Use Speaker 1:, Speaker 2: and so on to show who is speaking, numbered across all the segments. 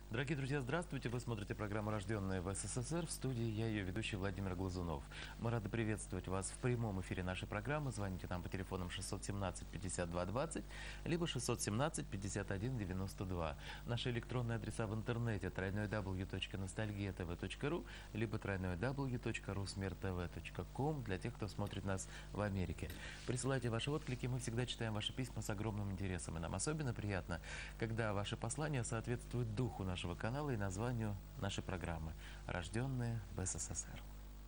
Speaker 1: Дорогие друзья, здравствуйте! Вы смотрите программу «Рожденные в СССР». В студии я, ее ведущий Владимир Глазунов. Мы рады приветствовать вас в прямом эфире нашей программы. Звоните нам по телефонам 617-52-20, либо 617-51-92. Наши электронные адреса в интернете www.nostalgiatv.ru, либо www.rusmertv.com для тех, кто смотрит нас в Америке. Присылайте ваши отклики, мы всегда читаем ваши письма с огромным интересом. И нам особенно приятно, когда ваши послания соответствуют духу нашего канала и названию нашей программы «Рожденные в СССР».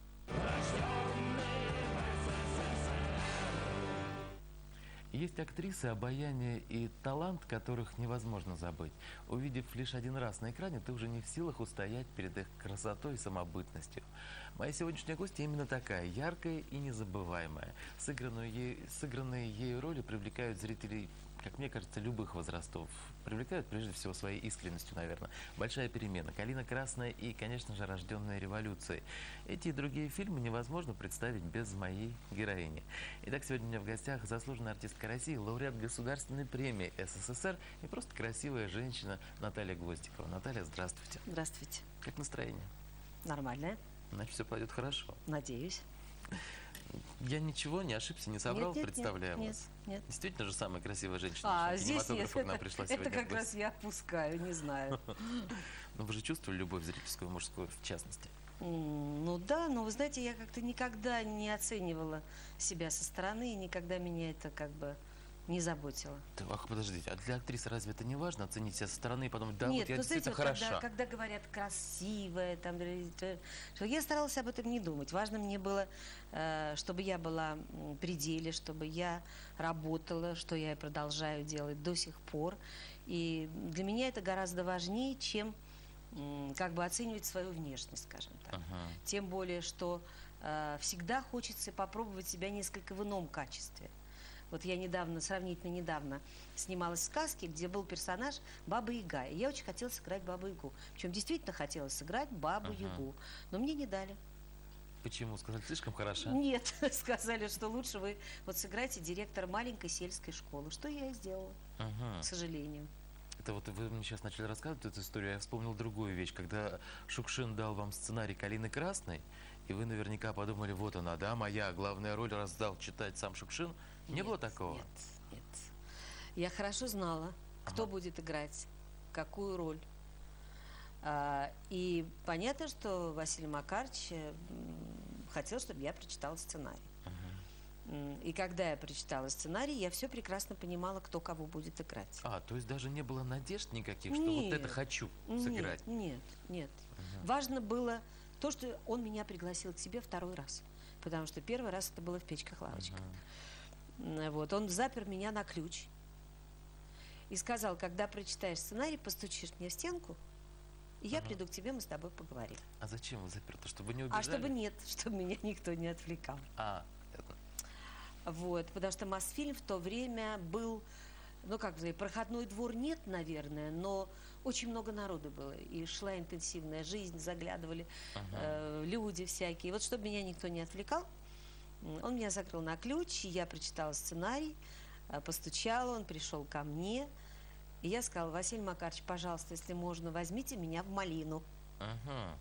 Speaker 1: Есть актрисы, обаяние и талант, которых невозможно забыть. Увидев лишь один раз на экране, ты уже не в силах устоять перед их красотой и самобытностью. Моя сегодняшняя гостья именно такая, яркая и незабываемая. Сыгранные ею роли привлекают зрителей, как мне кажется, любых возрастов. Привлекают прежде всего своей искренностью, наверное. «Большая перемена», «Калина красная» и, конечно же, «Рожденные революцией». Эти и другие фильмы невозможно представить без моей героини. Итак, сегодня у меня в гостях заслуженная артистка России, лауреат Государственной премии СССР и просто красивая женщина Наталья Гвоздикова. Наталья, здравствуйте.
Speaker 2: Здравствуйте.
Speaker 1: Как настроение?
Speaker 2: Нормальное.
Speaker 1: Значит, все пойдет хорошо.
Speaker 2: Надеюсь.
Speaker 1: Я ничего не ошибся, не соврал, представляя вас.
Speaker 2: Нет.
Speaker 1: Действительно же самая красивая женщина
Speaker 2: Здесь нет.
Speaker 1: к нам пришла сегодня.
Speaker 2: Это как раз я опускаю, не знаю.
Speaker 1: Но вы же чувствовали любовь зрительскую, мужскую, в частности?
Speaker 2: Ну да, но вы знаете, я как-то никогда не оценивала себя со стороны, и никогда меня это как бы не заботило.
Speaker 1: Ах, подождите, а для актрисы разве это не важно, оценить себя со стороны и подумать, да,
Speaker 2: Нет,
Speaker 1: вот я действительно
Speaker 2: знаете,
Speaker 1: хороша?
Speaker 2: когда говорят красивая, там, я старалась об этом не думать. Важно мне было, чтобы я была в пределе, чтобы я работала, что я и продолжаю делать до сих пор. И для меня это гораздо важнее, чем как бы оценивать свою внешность, скажем так. Тем более, что всегда хочется попробовать себя несколько в ином качестве. Вот я сравнительно недавно снималась в сказке, где был персонаж Баба-Яга. И я очень хотела сыграть Бабу-Ягу. Причем действительно хотела сыграть Бабу-Ягу. Но мне не дали.
Speaker 1: Почему? Сказали, слишком хороша?
Speaker 2: Нет, сказали, что лучше вы вот сыграйте директора маленькой сельской школы. Что я и сделала, к сожалению.
Speaker 1: Это вот вы мне сейчас начали рассказывать эту историю, я вспомнил другую вещь. Когда Шукшин дал вам сценарий «Калины красной», и вы наверняка подумали, вот она, да, моя главная роль, раздал читать сам Шукшин. Не было такого?
Speaker 2: Нет. Я хорошо знала, кто будет играть, какую роль. И понятно, что Василий Макарович хотел, чтобы я прочитала сценарий. И когда я прочитала сценарий, я все прекрасно понимала, кто кого будет играть.
Speaker 1: То есть даже не было надежд никаких, что вот это хочу сыграть?
Speaker 2: Нет. Важно было то, что он меня пригласил к себе второй раз. Потому что первый раз это было в «Печках-лавочках». Вот. Он запер меня на ключ и сказал, когда прочитаешь сценарий, постучишь мне в стенку, и я приду к тебе, мы с тобой поговорим.
Speaker 1: А зачем вы заперты? Чтобы не убежали?
Speaker 2: Чтобы меня никто не отвлекал.
Speaker 1: Это...
Speaker 2: Вот, потому что Мосфильм в то время был, ну как сказать, проходной двор нет, наверное, но очень много народу было. И шла интенсивная жизнь, заглядывали люди всякие. Вот чтобы меня никто не отвлекал, он меня закрыл на ключ, я прочитала сценарий, постучала, он пришел ко мне, и я сказала: Василий Макарович, пожалуйста, если можно, возьмите меня в «Малину». А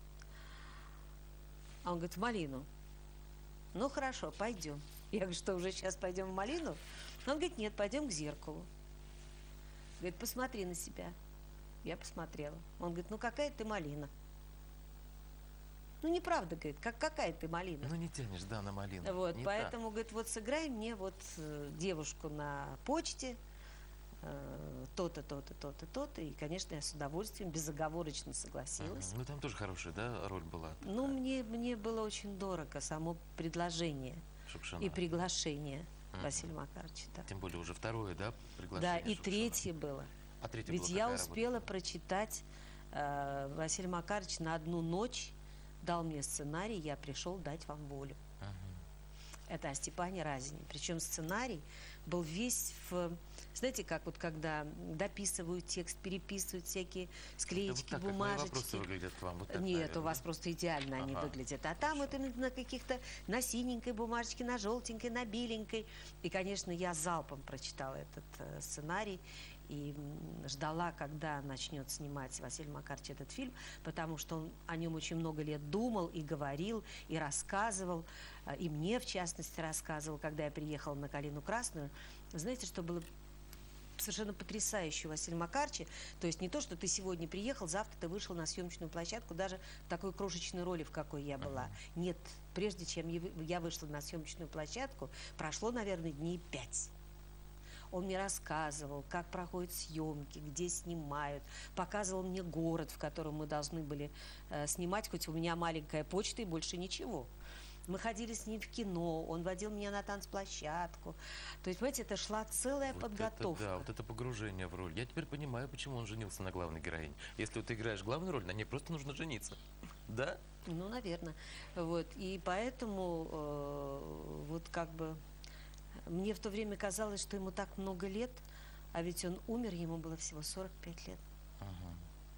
Speaker 2: он говорит: в «Малину». Ну хорошо, пойдем. Я говорю: что, уже сейчас пойдем в «Малину»? Он говорит: нет, пойдем к зеркалу. Говорит: посмотри на себя. Я посмотрела. Он говорит: ну какая ты малина. Ну неправда, говорит, какая ты малина.
Speaker 1: Ну не тянешь, да, на малину.
Speaker 2: Вот,
Speaker 1: не
Speaker 2: поэтому, говорит, вот сыграй мне вот девушку на почте, то-то, то-то, то-то, то-то. И, конечно, я с удовольствием, безоговорочно согласилась.
Speaker 1: Ну там тоже хорошая, да, роль была? Такая.
Speaker 2: Ну, мне было очень дорого само предложение
Speaker 1: Шукшина.
Speaker 2: И приглашение Василия Макаровича. Да.
Speaker 1: Тем более уже второе, да, приглашение?
Speaker 2: Да, и
Speaker 1: Шукшина.
Speaker 2: третье было.
Speaker 1: А третье
Speaker 2: Ведь
Speaker 1: было
Speaker 2: я
Speaker 1: какая
Speaker 2: успела
Speaker 1: работа?
Speaker 2: прочитать, Василий Макарович на одну ночь дал мне сценарий, я пришел дать вам волю. Это о Степане Разине. Причем сценарий был весь в... Знаете, как вот когда дописывают текст, переписывают всякие склеечки,
Speaker 1: вот так,
Speaker 2: бумажечки.
Speaker 1: Как мои вопросы выглядят к вам? Вот так,
Speaker 2: Нет,
Speaker 1: наверное.
Speaker 2: у вас просто идеально они выглядят. А там это на каких-то, на синенькой бумажечке, на желтенькой, на беленькой. И, конечно, я залпом прочитала этот сценарий. и ждала, когда начнет снимать Василий Макарович этот фильм, потому что он о нем очень много лет думал и говорил, и рассказывал, и мне, в частности, рассказывал, когда я приехала на «Калину красную». Знаете, что было совершенно потрясающе у Василия Макаровича? То есть не то, что ты сегодня приехал, завтра ты вышел на съемочную площадку, даже в такой крошечной роли, в какой я была. Нет, прежде чем я вышла на съемочную площадку, прошло, наверное, дней 5. Он мне рассказывал, как проходят съемки, где снимают, показывал мне город, в котором мы должны были снимать, хоть у меня маленькая почта и больше ничего. Мы ходили с ним в кино, он водил меня на танцплощадку. То есть, понимаете, это шла целая подготовка.
Speaker 1: Да, вот это погружение в роль. Я теперь понимаю, почему он женился на главной героине. Если вот ты играешь главную роль, на ней просто нужно жениться. Да?
Speaker 2: Ну, наверное. Вот. И поэтому вот как бы мне в то время казалось, что ему так много лет, а ведь он умер, ему было всего 45 лет.
Speaker 1: Ага.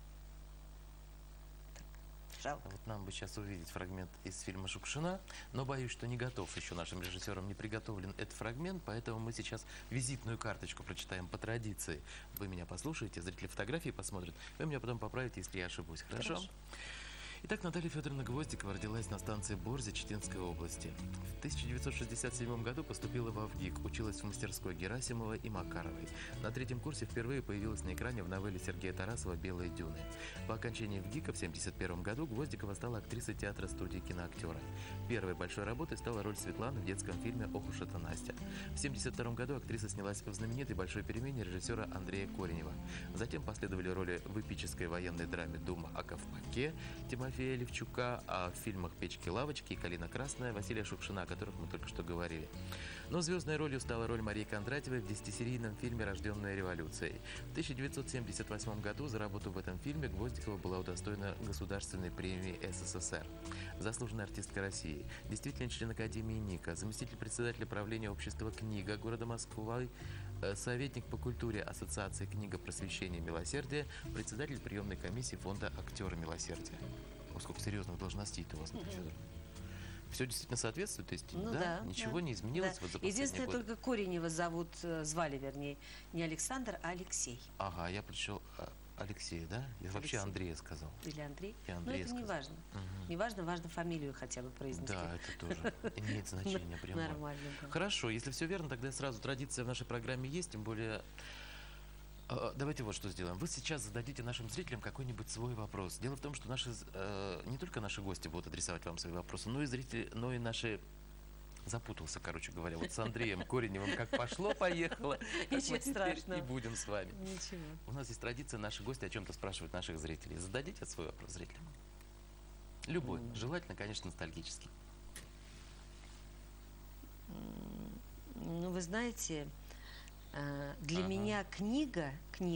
Speaker 2: Жалко.
Speaker 1: Вот нам бы сейчас увидеть фрагмент из фильма «Шукшина», но боюсь, что не готов еще нашим режиссерам, не приготовлен этот фрагмент, поэтому мы сейчас визитную карточку прочитаем по традиции. Вы меня послушаете, зрители фотографии посмотрят, вы меня потом поправите, если я ошибусь. Хорошо? Итак, Наталья Федоровна Гвоздикова родилась на станции Борзя Читинской области. В 1967 году поступила в ВГИК, училась в мастерской Герасимова и Макаровой. На 3-м курсе впервые появилась на экране в новелле Сергея Тарасова «Белые дюны». По окончании ВГИКа в 1971 году Гвоздикова стала актрисой театра студии киноактера. Первой большой работой стала роль Светланы в детском фильме «Ох уж это Настя». В 1972 году актриса снялась в знаменитой «Большой перемене» режиссера Андрея Коренева. Затем последовали роли в эпической военной драме «Дума о Ковпаке» Тимофея Левчука, а в фильмах «Печки-лавочки» и «Калина красная» Василия Шукшина, о которых мы только что говорили. Но звездной ролью стала роль Марии Кондратьевой в 10-серийном фильме «Рожденная революцией». В 1978 году за работу в этом фильме Гвоздикова была удостоена Государственной премии СССР. Заслуженная артистка России, действительный член Академии НИКа, заместитель председателя правления общества «Книга» города Москвы, советник по культуре Ассоциации «Книга просвещения и милосердия», председатель приемной комиссии фонда «Актеры милосердия». О, сколько серьезных должностей-то у вас, Наталья Федоровна. Все действительно соответствует, то есть,
Speaker 2: Ну
Speaker 1: да,
Speaker 2: да,
Speaker 1: ничего
Speaker 2: да,
Speaker 1: не изменилось
Speaker 2: да.
Speaker 1: вот за последние
Speaker 2: Единственное,
Speaker 1: годы?
Speaker 2: только Коренева звали, вернее, не Александр, а Алексей.
Speaker 1: Ага, я прочел Алексей, да? Я вообще
Speaker 2: Алексей.
Speaker 1: Андрея сказал.
Speaker 2: Или Андрей.
Speaker 1: Я
Speaker 2: Но
Speaker 1: Андрея
Speaker 2: это не
Speaker 1: сказал.
Speaker 2: важно.
Speaker 1: Мгм.
Speaker 2: Не важно, важно фамилию хотя бы произнести.
Speaker 1: Да, это тоже имеет значение прямое.
Speaker 2: Нормально, да.
Speaker 1: Хорошо, если все верно, тогда сразу традиция в нашей программе есть, тем более... Давайте вот что сделаем. Вы сейчас зададите нашим зрителям какой-нибудь свой вопрос. Дело в том, что не только наши гости будут адресовать вам свои вопросы, но и зрители, но и наши... Запутался, короче говоря, вот с Андреем Кореневым как пошло-поехало, так мы
Speaker 2: Ничего
Speaker 1: теперь
Speaker 2: страшного.
Speaker 1: и будем с вами.
Speaker 2: Ничего.
Speaker 1: У нас есть традиция, наши гости о чем-то спрашивают наших зрителей. Зададите свой вопрос зрителям. Любой, желательно, конечно, ностальгический.
Speaker 2: Ну, вы знаете, для
Speaker 1: Ага.
Speaker 2: меня книга,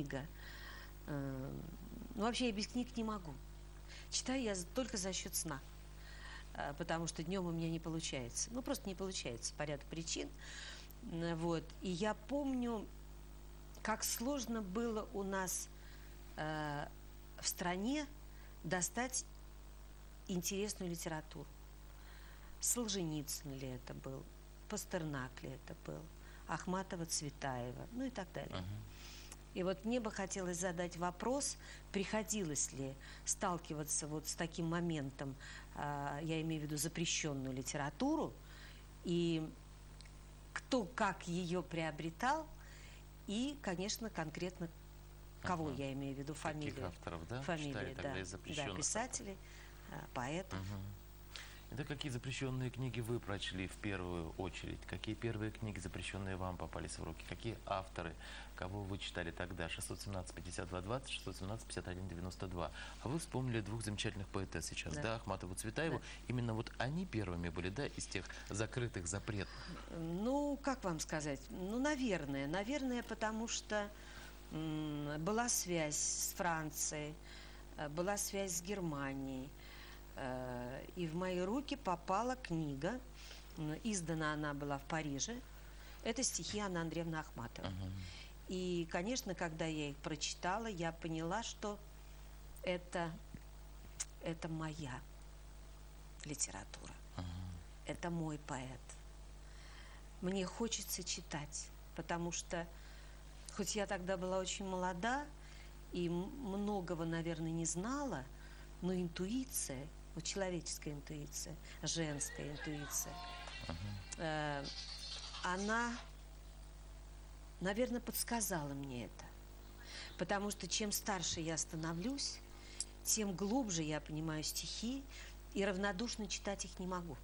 Speaker 2: ну, вообще я без книг не могу. Читаю я только за счет сна, потому что днем у меня не получается. Ну, просто не получается по ряду причин. Вот. И я помню, как сложно было у нас в стране достать интересную литературу. Солженицын ли это был, Пастернак ли это был, Ахматова, Цветаева, ну и так далее. И вот мне бы хотелось задать вопрос, приходилось ли сталкиваться вот с таким моментом, я имею в виду запрещенную литературу, и кто как ее приобретал, и, конечно, конкретно кого я имею в виду, фамилию.
Speaker 1: Каких авторов, да?
Speaker 2: Фамилии,
Speaker 1: Читали тогда
Speaker 2: да,
Speaker 1: из запрещенных
Speaker 2: да, писателей, поэтов.
Speaker 1: Это какие запрещенные книги вы прочли в первую очередь? Какие первые книги запрещенные вам попались в руки? Какие авторы, кого вы читали тогда? 617-52-20, 617-51-92. А вы вспомнили двух замечательных поэтесс сейчас, да, Ахматову, Цветаеву.
Speaker 2: Да.
Speaker 1: Именно вот они первыми были, да, из тех закрытых, запретных?
Speaker 2: Ну, как вам сказать? Ну, наверное, потому что была связь с Францией, была связь с Германией. И в мои руки попала книга, издана она была в Париже. Это стихи Анны Андреевны Ахматовой. И, конечно, когда я их прочитала, я поняла, что это моя литература. Это мой поэт. Мне хочется читать, потому что хоть я тогда была очень молода и многого, наверное, не знала, но интуиция, вот человеческая интуиция, женская интуиция, она, наверное, подсказала мне это. Потому что чем старше я становлюсь, тем глубже я понимаю стихи, и равнодушно читать их не могу.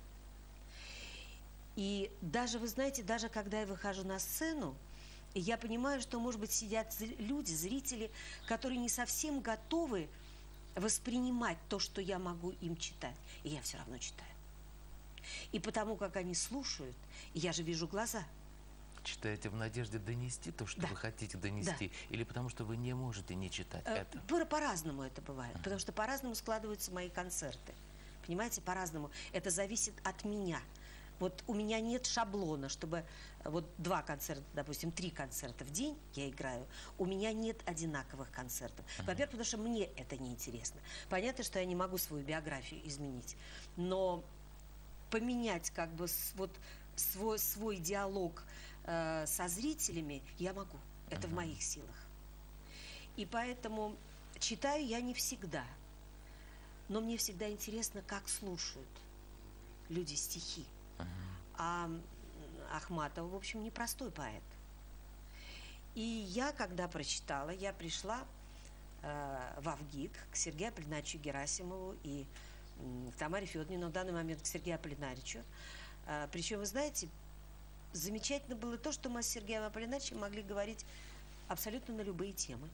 Speaker 2: И даже, вы знаете, даже когда я выхожу на сцену, я понимаю, что, может быть, сидят люди, зрители, которые не совсем готовы воспринимать то, что я могу им читать. И я все равно читаю. И потому, как они слушают, я же вижу глаза.
Speaker 1: Читаете в надежде донести то, что
Speaker 2: Да.
Speaker 1: вы хотите донести, или потому что вы не можете не читать это?
Speaker 2: По-разному это бывает, потому что по-разному складываются мои концерты. Понимаете, по-разному. Это зависит от меня. Вот у меня нет шаблона, чтобы вот 2 концерта, допустим, 3 концерта в день я играю. У меня нет одинаковых концертов. Во-первых, потому что мне это неинтересно. Понятно, что я не могу свою биографию изменить, но поменять как бы вот свой диалог со зрителями я могу. Это в моих силах. И поэтому читаю я не всегда. Но мне всегда интересно, как слушают люди стихи. А Ахматова, в общем, непростой поэт. И я, когда прочитала, я пришла в Авгик к Сергею Аполлинаричу Герасимову и к Тамаре Федоровне, но в данный момент к Сергею Аполлинаричу. Причем, вы знаете, замечательно было то, что мы с Сергеем Аполлинаричем могли говорить абсолютно на любые темы.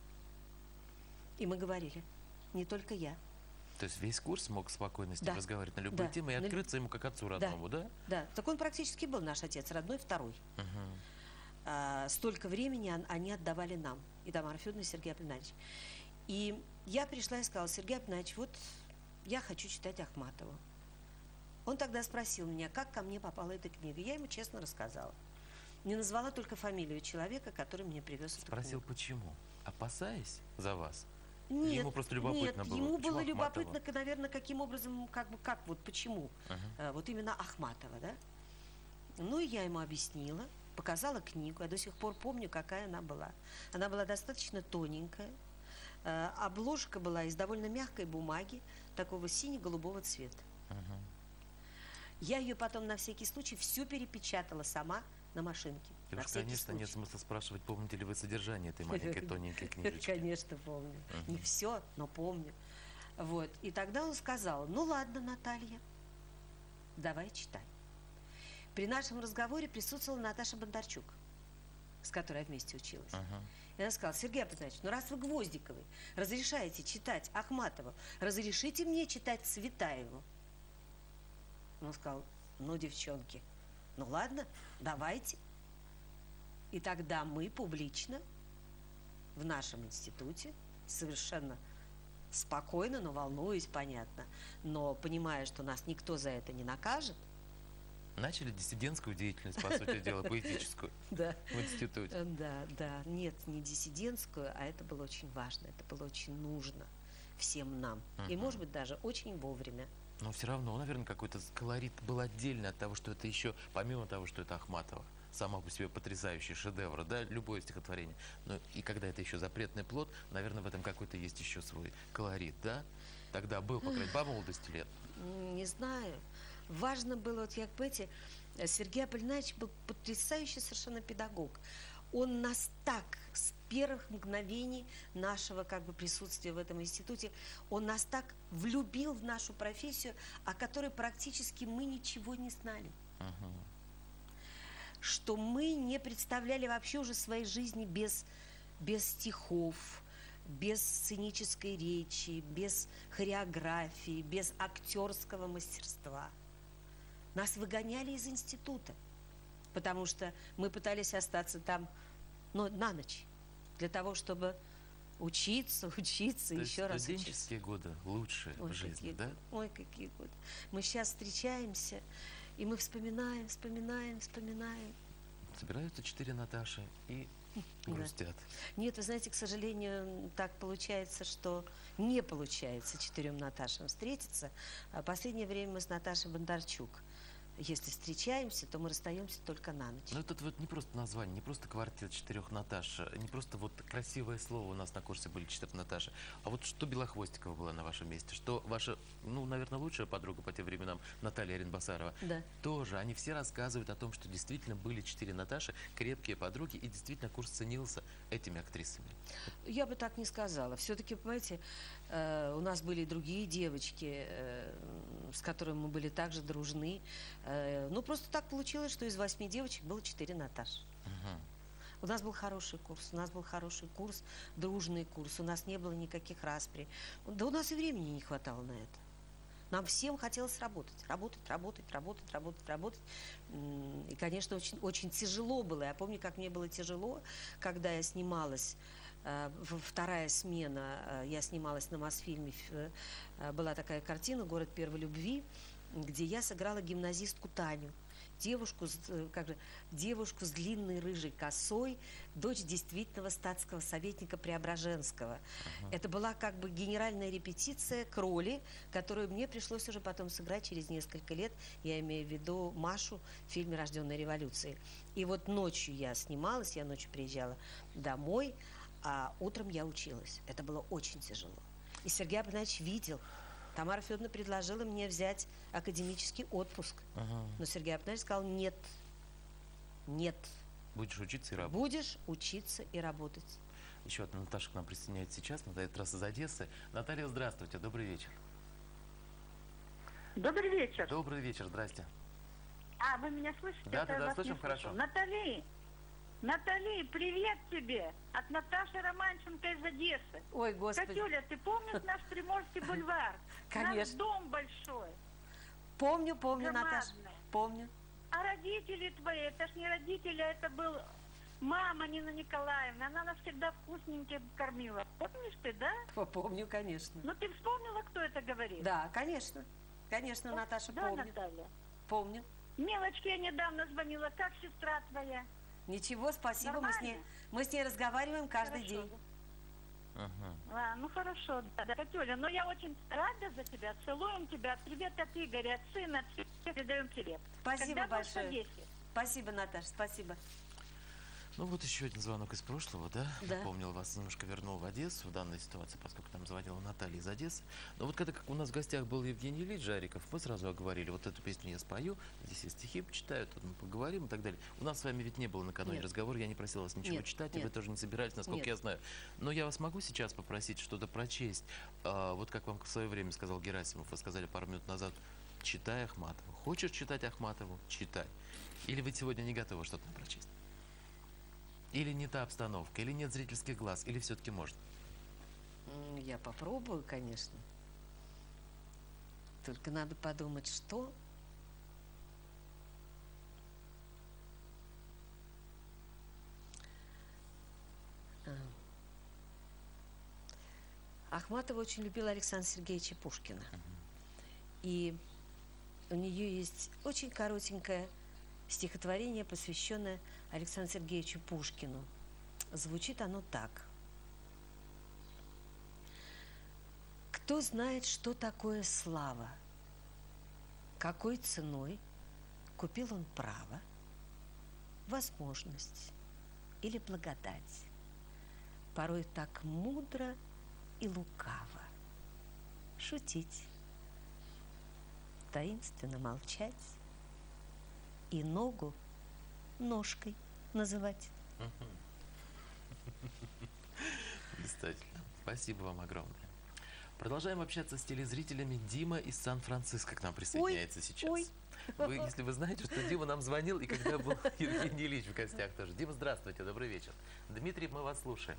Speaker 2: И мы говорили, не только я.
Speaker 1: То есть весь курс мог спокойно с ним
Speaker 2: Да.
Speaker 1: разговаривать на любые
Speaker 2: Да.
Speaker 1: темы и открыться ему как отцу родному, да?
Speaker 2: Да, так он практически был наш отец родной, второй. Столько времени они отдавали нам, и Тамара Федоровна, и Сергей Аполлинарич. И я пришла и сказала: Сергей Аполлинарич, вот я хочу читать Ахматову. Он тогда спросил меня, как ко мне попала эта книга. Я ему честно рассказала. Не назвала только фамилию человека, который мне привез эту
Speaker 1: Спросил,
Speaker 2: книгу.
Speaker 1: почему? Опасаясь за вас?
Speaker 2: Нет,
Speaker 1: Ему просто любопытно
Speaker 2: нет,
Speaker 1: было,
Speaker 2: ему
Speaker 1: почему
Speaker 2: было
Speaker 1: Ахматова?
Speaker 2: любопытно, наверное, каким образом, вот почему. Вот именно Ахматова, да? Ну, и я ему объяснила, показала книгу, я до сих пор помню, какая она была. Она была достаточно тоненькая, обложка была из довольно мягкой бумаги, такого сине-голубого цвета. Я ее потом на всякий случай всю перепечатала сама на машинке.
Speaker 1: И
Speaker 2: на
Speaker 1: уж,
Speaker 2: всякий
Speaker 1: конечно, нет
Speaker 2: случай.
Speaker 1: смысла спрашивать, помните ли вы содержание этой маленькой тоненькой книжечки.
Speaker 2: Конечно, помню. Не все, но помню. Вот. И тогда он сказал: ну ладно, Наталья, давай читай. При нашем разговоре присутствовала Наташа Бондарчук, с которой я вместе училась. И она сказала: Сергей Аполлинарич, ну раз вы Гвоздиковой разрешаете читать Ахматову, разрешите мне читать Цветаеву? Он сказал: ну, девчонки, ну ладно, давайте. И тогда мы публично в нашем институте, совершенно спокойно, но волнуясь, понятно, но понимая, что нас никто за это не накажет.
Speaker 1: Начали диссидентскую деятельность, по сути дела, поэтическую
Speaker 2: Да.
Speaker 1: в институте.
Speaker 2: Да. Нет, не диссидентскую, а это было очень важно, это было очень нужно всем нам. И, может быть, даже очень вовремя.
Speaker 1: Но все равно, наверное, какой-то колорит был отдельный от того, что это еще, помимо того, что это Ахматова, сама по себе потрясающий шедевр, да, любое стихотворение. Но и когда это еще запретный плод, наверное, в этом какой-то есть еще свой колорит, да? Тогда был, по крайней мере, по молодости лет.
Speaker 2: Не знаю. Важно было, вот я, понимаете, Сергей Аполлинарич был потрясающий совершенно педагог. Он нас так, с первых мгновений нашего как бы присутствия в этом институте, он нас так влюбил в нашу профессию, о которой практически мы ничего не знали. Что мы не представляли вообще уже своей жизни без стихов, без сценической речи, без хореографии, без актерского мастерства. Нас выгоняли из института, потому что мы пытались остаться там, на ночь, для того, чтобы учиться,
Speaker 1: То
Speaker 2: еще раз учиться.
Speaker 1: студенческие годы лучшие в жизни, да?
Speaker 2: Ой, какие годы. Мы сейчас встречаемся, и мы вспоминаем.
Speaker 1: Собираются 4 Наташи и грустят.
Speaker 2: Нет, вы знаете, к сожалению, так получается, что не получается 4 Наташам встретиться. А последнее время мы с Наташей Бондарчук Если встречаемся, то мы расстаемся только на ночь.
Speaker 1: Ну, это вот не просто название, не просто квартет 4 Наташ, не просто вот красивое слово, у нас на курсе были 4 Наташи, а вот что Белохвостикова была на вашем месте, что ваша, ну, наверное, лучшая подруга по тем временам, Наталья Оренбасарова,
Speaker 2: Да.
Speaker 1: тоже, они все рассказывают о том, что действительно были 4 Наташи, крепкие подруги, и действительно курс ценился этими актрисами.
Speaker 2: Я бы так не сказала. Все-таки, понимаете, у нас были и другие девочки, с которыми мы были также дружны. Ну, просто так получилось, что из 8 девочек было 4 Наташи.
Speaker 1: Мгм.
Speaker 2: У нас был хороший курс, дружный курс, у нас не было никаких распри. Да у нас и времени не хватало на это. Нам всем хотелось работать. И, конечно, очень, очень тяжело было. Я помню, как мне было тяжело, когда я снималась, вторая смена, я снималась на Мосфильме, была такая картина «Город первой любви», где я сыграла гимназистку Таню. Девушку с длинной рыжей косой, дочь действительного статского советника Преображенского. Это была как бы генеральная репетиция к роли, которую мне пришлось уже потом сыграть через несколько лет. Я имею в виду Машу в фильме «Рожденная революцией». И вот ночью я снималась, я ночью приезжала домой, а утром я училась. Это было очень тяжело. И Сергей Абнатович видел. Тамара Федоровна предложила мне взять академический отпуск. Но Сергей Абнатович сказал: нет, нет.
Speaker 1: Будешь учиться и работать.
Speaker 2: Будешь учиться и работать.
Speaker 1: Еще одна Наташа к нам присоединяется сейчас, на этот раз из Одессы. Наталья, здравствуйте, добрый вечер.
Speaker 3: Добрый вечер.
Speaker 1: Добрый вечер, здрасте.
Speaker 3: А, вы меня слышите?
Speaker 1: Да,
Speaker 3: Это я вас
Speaker 1: слышим
Speaker 3: не
Speaker 1: хорошо.
Speaker 3: слышу. Натали, привет тебе от Наташи Романченко из Одессы.
Speaker 2: Ой, Господи.
Speaker 3: Катюля, ты помнишь наш Приморский бульвар?
Speaker 2: Конечно.
Speaker 3: Наш дом большой.
Speaker 2: Помню,
Speaker 3: Громадный.
Speaker 2: Наташа. Помню.
Speaker 3: А родители твои, это ж не родители, а это был мама Нина Николаевна. Она нас всегда вкусненько кормила. Помнишь ты, да?
Speaker 2: Помню, конечно.
Speaker 3: Ну ты вспомнила, кто это говорит?
Speaker 2: Да, конечно. Конечно, Наташа,
Speaker 3: Да,
Speaker 2: помню.
Speaker 3: Наталья.
Speaker 2: Помню.
Speaker 3: Мелочке я недавно звонила. Как сестра твоя?
Speaker 2: Ничего, спасибо.
Speaker 3: Нормально?
Speaker 2: Мы с ней разговариваем каждый
Speaker 3: Хорошо.
Speaker 2: день.
Speaker 3: Ну хорошо, да, Катюля, но я очень рада за тебя, целуем тебя, привет от Игоря, от сына, от всех передаем привет.
Speaker 2: Спасибо
Speaker 3: Когда будешь в
Speaker 2: большое.
Speaker 3: Одессе?
Speaker 2: Спасибо, Наташа, спасибо.
Speaker 1: Ну вот еще один звонок из прошлого, да?
Speaker 2: Да.
Speaker 1: Напомнил, вас немножко вернул в Одессу в данной ситуации, поскольку там звонила Наталья из Одессы. Но вот когда как у нас в гостях был Евгений Ильич Жариков, мы сразу оговорили, вот эту песню я спою, здесь я стихи почитаю, тут мы поговорим и так далее. У нас с вами ведь не было накануне
Speaker 2: Нет.
Speaker 1: разговора, я не просил вас ничего
Speaker 2: Нет,
Speaker 1: читать, и
Speaker 2: нет.
Speaker 1: вы тоже не собирались, насколько
Speaker 2: Нет.
Speaker 1: я знаю. Но я вас могу сейчас попросить что-то прочесть. Вот как вам в свое время сказал Герасимов, вы сказали пару минут назад, читай Ахматову. Хочешь читать Ахматову? Читай. Или вы сегодня не готовы что-то прочесть? Или не та обстановка, или нет зрительских глаз, или все-таки можно?
Speaker 2: Я попробую, конечно. Только надо подумать, что. Ахматова очень любила Александра Сергеевича Пушкина. И у нее есть очень коротенькое стихотворение, посвященное Александру Сергеевичу Пушкину. Звучит оно так. Кто знает, что такое слава? Какой ценой купил он право, возможность или благодать? Порой так мудро и лукаво шутить, таинственно молчать и ногу ножкой называть.
Speaker 1: Блистательно. Спасибо вам огромное. Продолжаем общаться с телезрителями. Дима из Сан-Франциско к нам присоединяется сейчас.
Speaker 2: ой.
Speaker 1: Если вы знаете, что Дима нам звонил, и когда был Евгений Ильич в гостях тоже. Дима, здравствуйте, добрый вечер. Дмитрий, мы вас слушаем.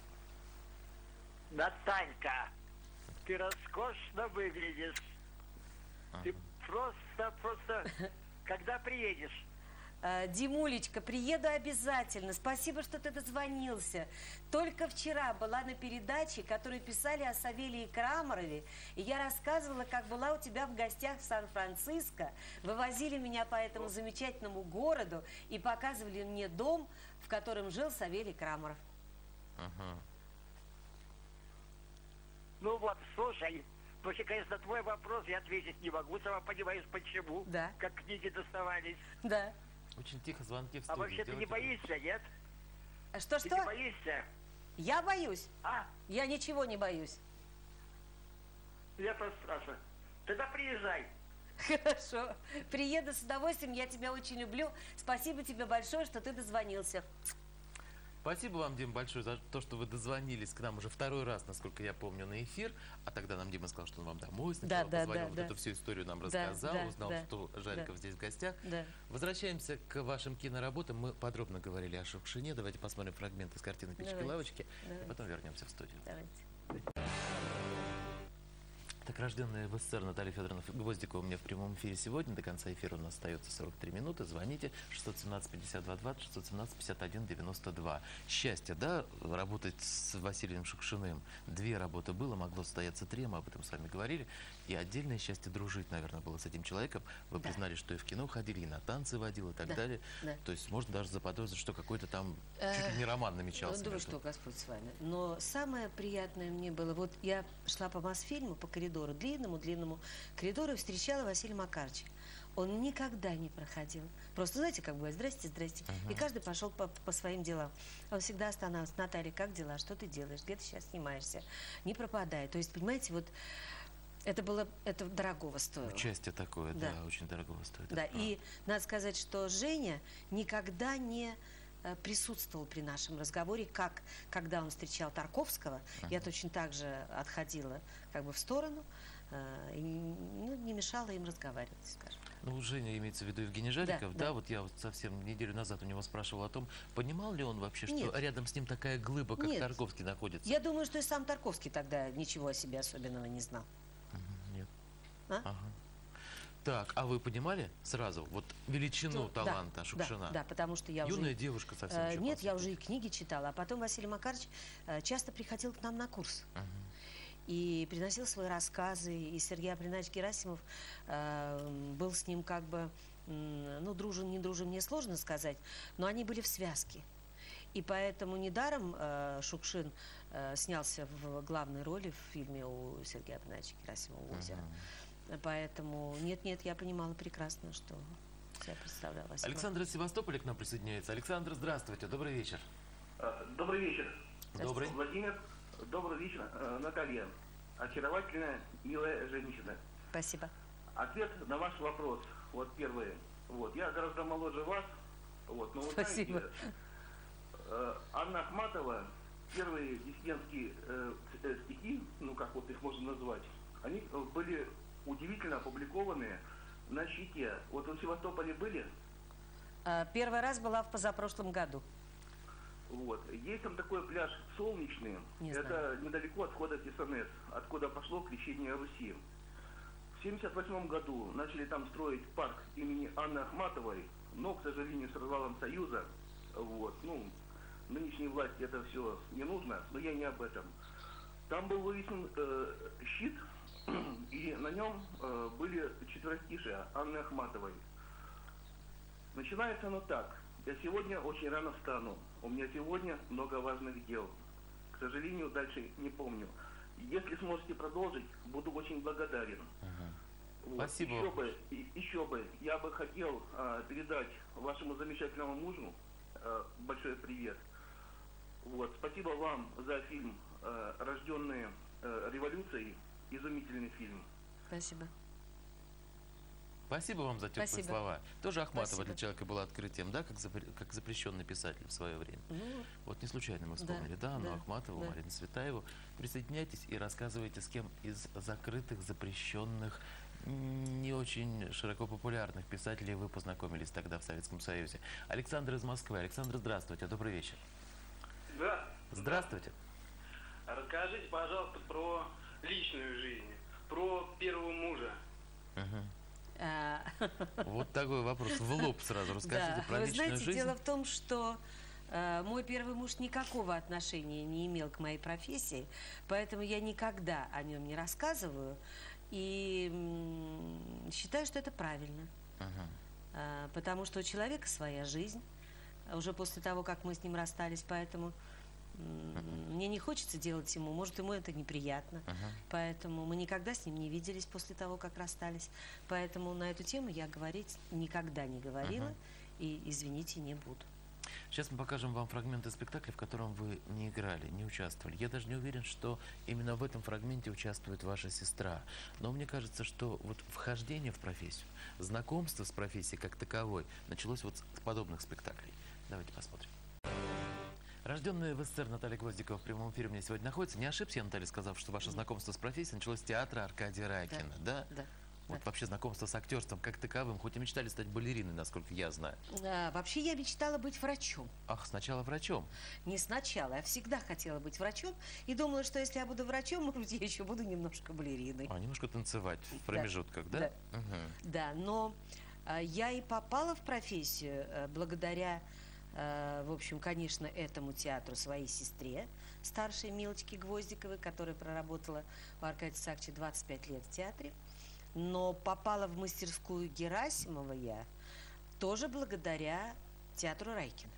Speaker 4: Натанька, ты роскошно выглядишь. Ты просто, когда приедешь?
Speaker 2: Димулечка, приеду обязательно. Спасибо, что ты дозвонился. Только вчера была на передаче, которую писали о Савелии Крамарове, и я рассказывала, как была у тебя в гостях в Сан-Франциско. Вывозили меня по этому замечательному городу и показывали мне дом, в котором жил Савелий Крамаров.
Speaker 4: Ну вот, слушай, Вообще, конечно, на твой вопрос я ответить не могу. Сама понимаешь, почему.
Speaker 2: Да.
Speaker 4: Как книги доставались.
Speaker 2: Да.
Speaker 1: Очень тихо, звонки в
Speaker 4: А
Speaker 1: студию.
Speaker 4: вообще ты не
Speaker 1: Сделайте
Speaker 4: боишься, нет? Ты
Speaker 2: Что-что?
Speaker 4: не боишься?
Speaker 2: Я боюсь.
Speaker 4: А?
Speaker 2: Я ничего не боюсь.
Speaker 4: Я просто спрашиваю. Тогда приезжай.
Speaker 2: Хорошо. Приеду с удовольствием. Я тебя очень люблю. Спасибо тебе большое, что ты дозвонился.
Speaker 1: Спасибо вам, Дим, большое за то, что вы дозвонились к нам уже второй раз, насколько я помню, на эфир. А тогда нам Дима сказал, что он вам домой сначала позвонил, вот эту всю историю нам рассказал, узнал, что Жариков здесь в гостях.
Speaker 2: Да.
Speaker 1: Возвращаемся к вашим киноработам. Мы подробно говорили о Шукшине. Давайте посмотрим фрагмент из картины «Печки-лавочки», и потом вернемся в студию.
Speaker 2: Давайте.
Speaker 1: Так, рожденная в СССР Наталья Федоровна Гвоздикова у меня в прямом эфире сегодня. До конца эфира у нас остается 43 минуты. Звоните 617-52-20, 617-51-92. Счастье, да, работать с Василием Шукшиным. 2 работы было, могло состояться 3, мы об этом с вами говорили. И отдельное счастье дружить, наверное, было с этим человеком. Вы признали, что и в кино ходили, и на танцы водил, и так далее.
Speaker 2: Да.
Speaker 1: То есть можно даже заподозрить, что какой-то там чуть ли не роман намечался.
Speaker 2: Ну, что, Господь с вами. Но самое приятное мне было, вот я шла по Мосфильму, по коридору, длинному коридору, и встречала Василия Макаровича. Он никогда не проходил. Просто, знаете, как бывает, здрасте, здрасте. И каждый пошел по своим делам. Он всегда останавливался. Наталья, как дела? Что ты делаешь? Где ты сейчас снимаешься? Не пропадай. То есть, понимаете, вот это дорогого стоило.
Speaker 1: Участие такое, да, очень дорогого стоит.
Speaker 2: Да, и надо сказать, что Женя никогда не присутствовал при нашем разговоре, как когда он встречал Тарковского. Я точно так же отходила как бы в сторону и не мешала им разговаривать, скажем.
Speaker 1: Ну, Женя имеется в виду Евгений Жариков, да? Вот я вот совсем неделю назад у него спрашивал о том, понимал ли он вообще, что рядом с ним такая глыба, как Тарковский, находится?
Speaker 2: Я думаю, что и сам Тарковский тогда ничего о себе особенного не знал.
Speaker 1: Нет.
Speaker 2: А?
Speaker 1: Так, а вы понимали сразу вот величину таланта Шукшина?
Speaker 2: Да, потому что я
Speaker 1: юная
Speaker 2: уже...
Speaker 1: девушка совсем еще.
Speaker 2: Нет, я уже и книги читала, а потом Василий Макарович часто приходил к нам на курс. И приносил свои рассказы, и Сергей Апринадьевич Герасимов был с ним как бы, ну, дружен, не дружен, мне сложно сказать, но они были в связке. И поэтому недаром Шукшин снялся в главной роли в фильме у Сергея Апринадьевича Герасимова «Озеро». Поэтому нет, я понимала прекрасно, что я представляла.
Speaker 1: Александр из Севастополя к нам присоединяется. Александр, здравствуйте, добрый вечер.
Speaker 5: Добрый вечер.
Speaker 1: Добрый.
Speaker 5: Владимир, добрый вечер. Наталья, очаровательная, милая женщина.
Speaker 2: Спасибо.
Speaker 5: Ответ на ваш вопрос. Вот первый. Вот, я гораздо моложе вас. Вот, но вы
Speaker 2: Спасибо.
Speaker 5: знаете, Анна Ахматова, первые диссидентские стихи, ну как вот их можно назвать, они были удивительно опубликованные на щите. Вот вы в Севастополе были?
Speaker 2: Первый раз была в позапрошлом году.
Speaker 5: Вот. Есть там такой пляж Солнечный.
Speaker 2: Не
Speaker 5: это
Speaker 2: знаю.
Speaker 5: недалеко от входа в СНС, откуда пошло крещение Руси. В 1978 году начали там строить парк имени Анны Ахматовой, но, к сожалению, с развалом Союза. Вот. Ну, нынешней власти это все не нужно, но я не об этом. Там был вывесен щит, и на нем были четверостишие Анны Ахматовой. Начинается оно так. Я сегодня очень рано встану. У меня сегодня много важных дел. К сожалению, дальше не помню. Если сможете продолжить, буду очень благодарен. Вот.
Speaker 1: Спасибо.
Speaker 5: Еще бы, я бы хотел передать вашему замечательному мужу большой привет. Вот. Спасибо вам за фильм «Рожденные революцией». Изумительный фильм.
Speaker 2: Спасибо.
Speaker 1: Спасибо вам за теплые
Speaker 2: Спасибо.
Speaker 1: слова. Тоже Ахматова
Speaker 2: Спасибо.
Speaker 1: для человека была открытием, да, как запрещенный писатель в свое время.
Speaker 2: Ну,
Speaker 1: Вот не случайно мы вспомнили, да, Анну Ахматову,
Speaker 2: да.
Speaker 1: Марину Цветаеву. Присоединяйтесь и рассказывайте, с кем из закрытых, запрещенных, не очень широко популярных писателей вы познакомились тогда в Советском Союзе. Александр из Москвы. Александр, здравствуйте, добрый вечер.
Speaker 6: Да.
Speaker 1: Здравствуйте.
Speaker 6: Расскажите, пожалуйста, про личную жизнь, про первого мужа.
Speaker 1: Вот такой вопрос в лоб сразу. Расскажите про
Speaker 2: вы
Speaker 1: личную
Speaker 2: знаете,
Speaker 1: жизнь.
Speaker 2: дело в том, что мой первый муж никакого отношения не имел к моей профессии, поэтому я никогда о нем не рассказываю и считаю, что это правильно. Потому что у человека своя жизнь, уже после того, как мы с ним расстались, поэтому Мне не хочется делать ему, может, ему это неприятно. Поэтому мы никогда с ним не виделись после того, как расстались. Поэтому на эту тему я говорить никогда не говорила. И, извините, не буду.
Speaker 1: Сейчас мы покажем вам фрагменты спектакля, в котором вы не играли, не участвовали. Я даже не уверен, что именно в этом фрагменте участвует ваша сестра. Но мне кажется, что вот вхождение в профессию, знакомство с профессией как таковой началось вот с подобных спектаклей. Давайте посмотрим. Рожденная в СССР Наталья Гвоздикова в прямом эфире у меня сегодня находится. Не ошибся я, Наталья, сказав, что ваше знакомство с профессией началось с театра Аркадия Райкина, да?
Speaker 2: Да.
Speaker 1: Вот вообще знакомство с актерством как таковым, хоть и мечтали стать балериной, насколько я знаю.
Speaker 2: Вообще я мечтала быть врачом.
Speaker 1: Ах, сначала врачом.
Speaker 2: Не сначала, я всегда хотела быть врачом. И думала, что если я буду врачом, может быть, я еще буду немножко балериной.
Speaker 1: Немножко танцевать в промежутках, да?
Speaker 2: Да, да, но я и попала в профессию благодаря, в общем, конечно, этому театру своей сестре, старшей Милочке Гвоздиковой, которая проработала в Аркадии Сакче 25 лет в театре. Но попала в мастерскую Герасимова я тоже благодаря театру Райкина.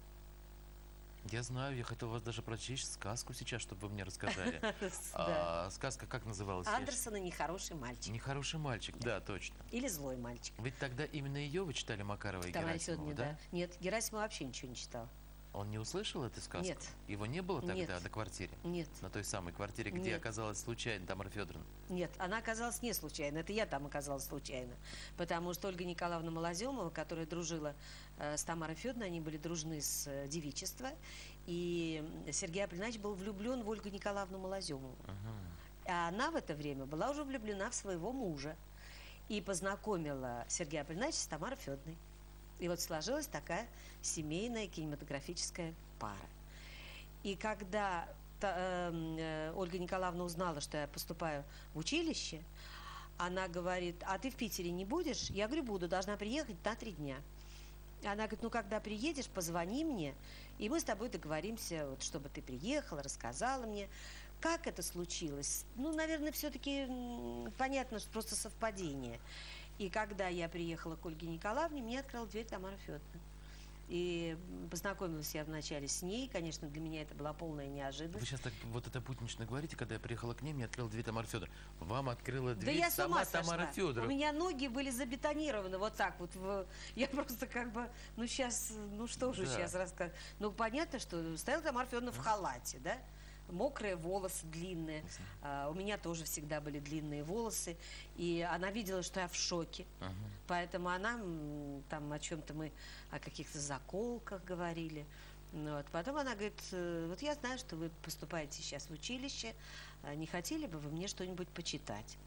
Speaker 1: Я знаю, я хотел вас даже прочесть сказку сейчас, чтобы вы мне рассказали. Сказка как называлась?
Speaker 2: Андерсона «Нехороший мальчик».
Speaker 1: «Нехороший мальчик», да, точно.
Speaker 2: Или «Злой мальчик».
Speaker 1: Ведь тогда именно ее вы читали, Макарова и Герасимова, да?
Speaker 2: Нет, Герасимов вообще ничего не читал.
Speaker 1: Он не услышал эту сказку?
Speaker 2: Нет.
Speaker 1: Его не было тогда
Speaker 2: Нет.
Speaker 1: на квартире?
Speaker 2: Нет.
Speaker 1: На той самой квартире, где
Speaker 2: Нет.
Speaker 1: оказалась случайно Тамара Федоровна?
Speaker 2: Нет, она оказалась не случайно. Это я там оказалась случайно. Потому что Ольга Николаевна Малоземова, которая дружила с Тамарой Федоровной, они были дружны с девичества. И Сергей Аполлинач был влюблен в Ольгу Николаевну Малоземову. А она в это время была уже влюблена в своего мужа. И познакомила Сергея Аполлинача с Тамарой Федоровной. И вот сложилась такая семейная кинематографическая пара. И когда Ольга Николаевна узнала, что я поступаю в училище, она говорит: а ты в Питере не будешь? Я говорю: буду, должна приехать на 3 дня. Она говорит: ну, когда приедешь, позвони мне, и мы с тобой договоримся, вот, чтобы ты приехала, рассказала мне, как это случилось. Ну, наверное, все-таки понятно, что просто совпадение. И когда я приехала к Ольге Николаевне, мне открыла дверь Тамара Федоровна. И познакомилась я вначале с ней. Конечно, для меня это была полная неожиданность.
Speaker 1: Вы сейчас так вот это путнично говорите, когда я приехала к ней, мне открыла дверь Тамара Федоровна. Вам открыла дверь
Speaker 2: я
Speaker 1: сама
Speaker 2: с ума
Speaker 1: Тамара
Speaker 2: сошла.
Speaker 1: Федоровна.
Speaker 2: У меня ноги были забетонированы вот так вот. Я просто как бы, ну сейчас, ну что же сейчас рассказывать. Ну понятно, что стояла Тамара Федоровна в халате, да? Мокрые волосы длинные. У меня тоже всегда были длинные волосы. И она видела, что я в шоке. Поэтому она там о чем-то мы, о каких-то заколках говорили. Вот. Потом она говорит: вот я знаю, что вы поступаете сейчас в училище. Не хотели бы вы мне что-нибудь почитать?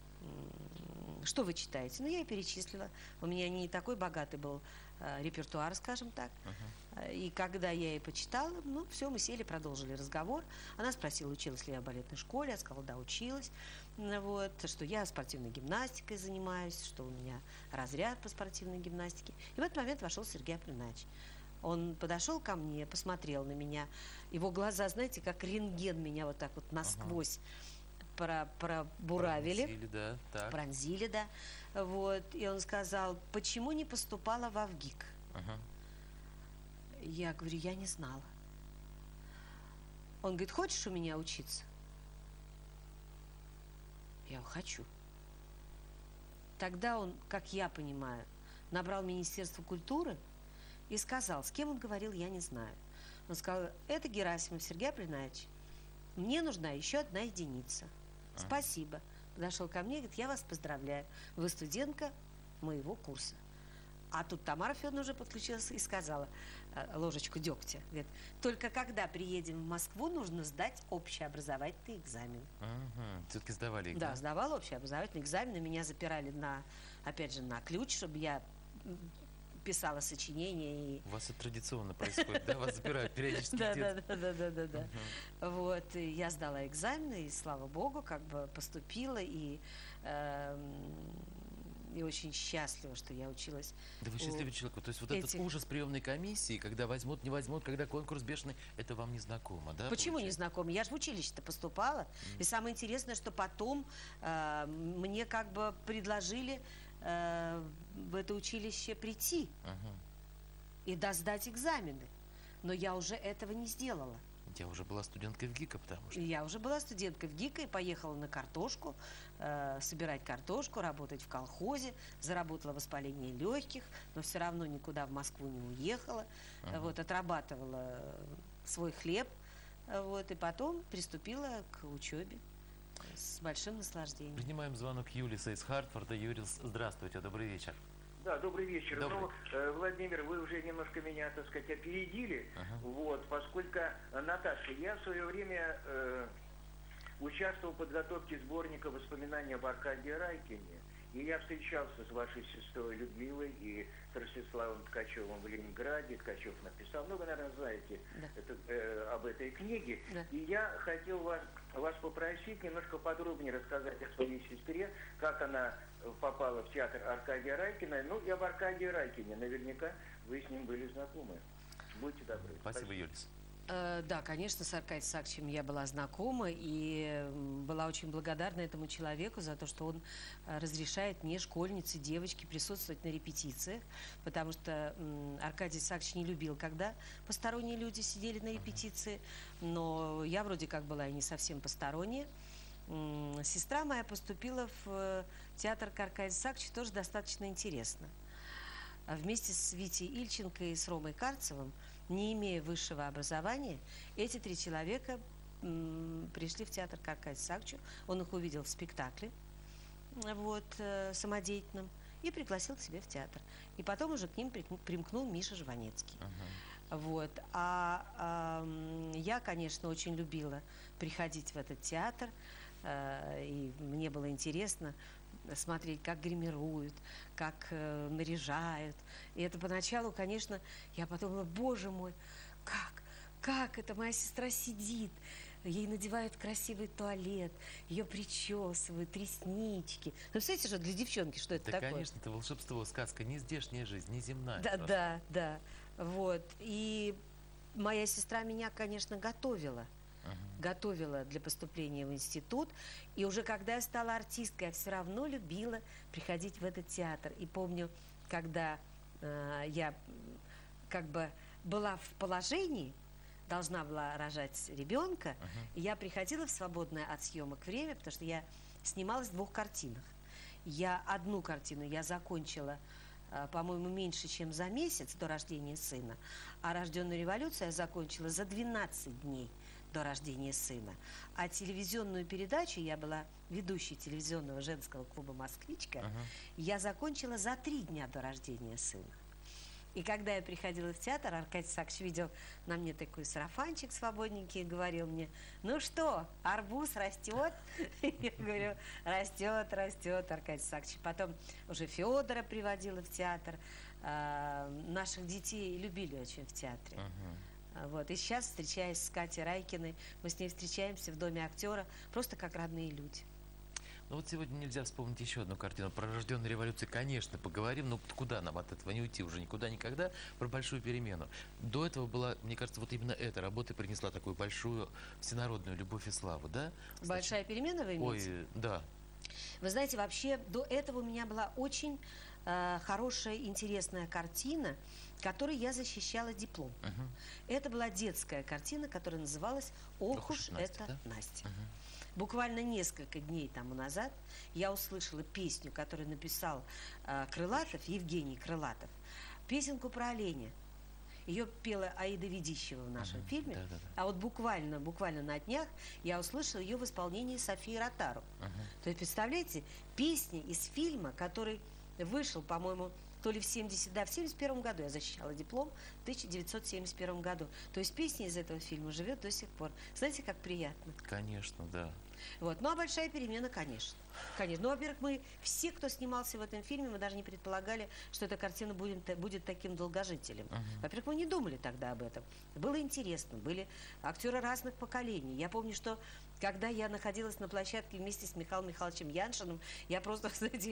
Speaker 2: Что вы читаете? Ну, я и перечислила. У меня не такой богатый был репертуар, скажем так. И когда я ей почитала, ну, все, мы сели, продолжили разговор. Она спросила, училась ли я в балетной школе. Я сказала: да, училась. Вот, что я спортивной гимнастикой занимаюсь, что у меня разряд по спортивной гимнастике. И в этот момент вошел Сергей Аполлинач. Он подошел ко мне, посмотрел на меня. Его глаза, знаете, как рентген, меня вот так вот насквозь пробуравили.
Speaker 1: Пронзили, да, так.
Speaker 2: Пронзили, да. Вот. И он сказал: почему не поступала в АВГИК? Я говорю: я не знала. Он говорит: хочешь у меня учиться? Я говорю: хочу. Тогда он, как я понимаю, набрал Министерство культуры и сказал, с кем он говорил, я не знаю. Он сказал: это Герасимов Сергей Аполлинач. Мне нужна еще одна единица. Спасибо. Подошел ко мне и говорит: я вас поздравляю. Вы студентка моего курса. А тут Тамара Федоровна уже подключилась и сказала ложечку дегтя. Говорит: только когда приедем в Москву, нужно сдать общеобразовательный экзамен.
Speaker 1: Все-таки сдавали экзамен?
Speaker 2: Да, сдавала общеобразовательный экзамен. Меня запирали опять же, на ключ, чтобы я писала сочинения. И...
Speaker 1: У вас это традиционно происходит, да? Вас запирают периодически.
Speaker 2: Да. Вот, и я сдала экзамены, и, слава богу, как бы поступила, и очень счастлива, что я училась.
Speaker 1: Да вы счастливый человек. То есть вот этот ужас приемной комиссии, когда возьмут, не возьмут, когда конкурс бешеный, это вам не знакомо, да?
Speaker 2: Почему не знакомо? Я же в училище-то поступала. И самое интересное, что потом мне как бы предложили в это училище прийти и сдать экзамены. Но я уже этого не сделала.
Speaker 1: Я уже была студенткой в ГИКа, потому что...
Speaker 2: Я уже была студенткой в ГИКа и поехала на картошку, собирать картошку, работать в колхозе, заработала воспаление легких, но все равно никуда в Москву не уехала, вот, отрабатывала свой хлеб, вот, и потом приступила к учебе с большим наслаждением.
Speaker 1: Принимаем звонок Юлиса из Хартфорда. Юрис, здравствуйте, добрый вечер.
Speaker 4: Да, добрый вечер.
Speaker 1: Добрый.
Speaker 4: Ну, Владимир, вы уже немножко меня, так сказать, опередили. Вот, поскольку, Наташа, я в свое время участвовал в подготовке сборника воспоминаний об Аркадии Райкине. И я встречался с вашей сестрой Людмилой и с Ростиславом Ткачевым в Ленинграде. Ткачев написал, ну, вы, наверное, знаете об этой книге.
Speaker 2: Да.
Speaker 4: И я хотел вас попросить немножко подробнее рассказать о своей сестре, как она попала в театр Аркадия Райкина. Ну, и об Аркадии Райкине. Наверняка вы с ним были знакомы. Будьте добры.
Speaker 1: Спасибо, Юлис.
Speaker 2: Да, конечно, с Аркадием Саакчем я была знакома и была очень благодарна этому человеку за то, что он разрешает мне, школьнице, девочке, присутствовать на репетициях, потому что Аркадий Саакч не любил, когда посторонние люди сидели на репетиции, но я вроде как была и не совсем посторонняя. Сестра моя поступила в театр к Аркадию Саакчу тоже достаточно интересно. Вместе с Витей Ильченко и с Ромой Карцевым, не имея высшего образования, эти три человека пришли в театр к Аркадию Саакчу. Он их увидел в спектакле, вот, самодеятельном, и пригласил к себе в театр. И потом уже к ним примкнул Миша Жванецкий. Вот. Я, конечно, очень любила приходить в этот театр, и мне было интересно смотреть, как гримируют, как наряжают. И это поначалу, конечно, я подумала, боже мой, как это моя сестра сидит, ей надевают красивый туалет, ее причесывают, реснички. Ну, представляете же, для девчонки, что это
Speaker 1: Да,
Speaker 2: такое?
Speaker 1: конечно, это волшебство, сказка, не здешняя жизнь, не земная.
Speaker 2: Да. Вот. И моя сестра меня, конечно, готовила для поступления в институт. И уже когда я стала артисткой, я все равно любила приходить в этот театр. И помню, когда я как бы была в положении, должна была рожать ребенка, и я приходила в свободное от съемок время, потому что я снималась в 2 картинах. Одну картину я закончила, по-моему, меньше, чем за месяц до рождения сына, а «Рожденную революцию» я закончила за 12 дней до рождения сына. А телевизионную передачу, я была ведущей телевизионного женского клуба «Москвичка», я закончила за 3 дня до рождения сына. И когда я приходила в театр, Аркадий Саакч видел на мне такой сарафанчик свободненький и говорил мне, ну что, арбуз растет? Я говорю, растет, Аркадий Саакч. Потом уже Федора приводила в театр. Наших детей любили очень в театре. Вот. И сейчас, встречаясь с Катей Райкиной, мы с ней встречаемся в Доме актера просто как родные люди.
Speaker 1: Ну вот сегодня нельзя вспомнить еще одну картину. Про «Рожденную революцию», конечно, поговорим, но куда нам от этого не уйти уже никуда никогда, про большую перемену. До этого была, мне кажется, вот именно эта работа принесла такую большую всенародную любовь и славу, да?
Speaker 2: Большая перемена вы имеете?
Speaker 1: Ой, да.
Speaker 2: Вы знаете, вообще до этого у меня была очень хорошая, интересная картина, которой я защищала диплом. Это была детская картина, которая называлась «Ох уж это Настя». Буквально несколько дней тому назад я услышала песню, которую написал Крылатов, Евгений Крылатов, песенку про оленя. Ее пела Аида Ведищева в нашем фильме. А вот буквально на днях я услышала ее в исполнении Софии Ротару. То есть, представляете, песня из фильма, который вышел, по-моему, то ли в 71 году я защищала диплом, в 1971 году. То есть песня из этого фильма живет до сих пор. Знаете, как приятно?
Speaker 1: Конечно, да.
Speaker 2: Вот. Ну, а большая перемена, конечно. Ну, во-первых, мы все, кто снимался в этом фильме, мы даже не предполагали, что эта картина будет таким долгожителем. Во-первых, мы не думали тогда об этом. Было интересно, были актеры разных поколений. Я помню, что когда я находилась на площадке вместе с Михаилом Михайловичем Яншиным, я просто, знаете,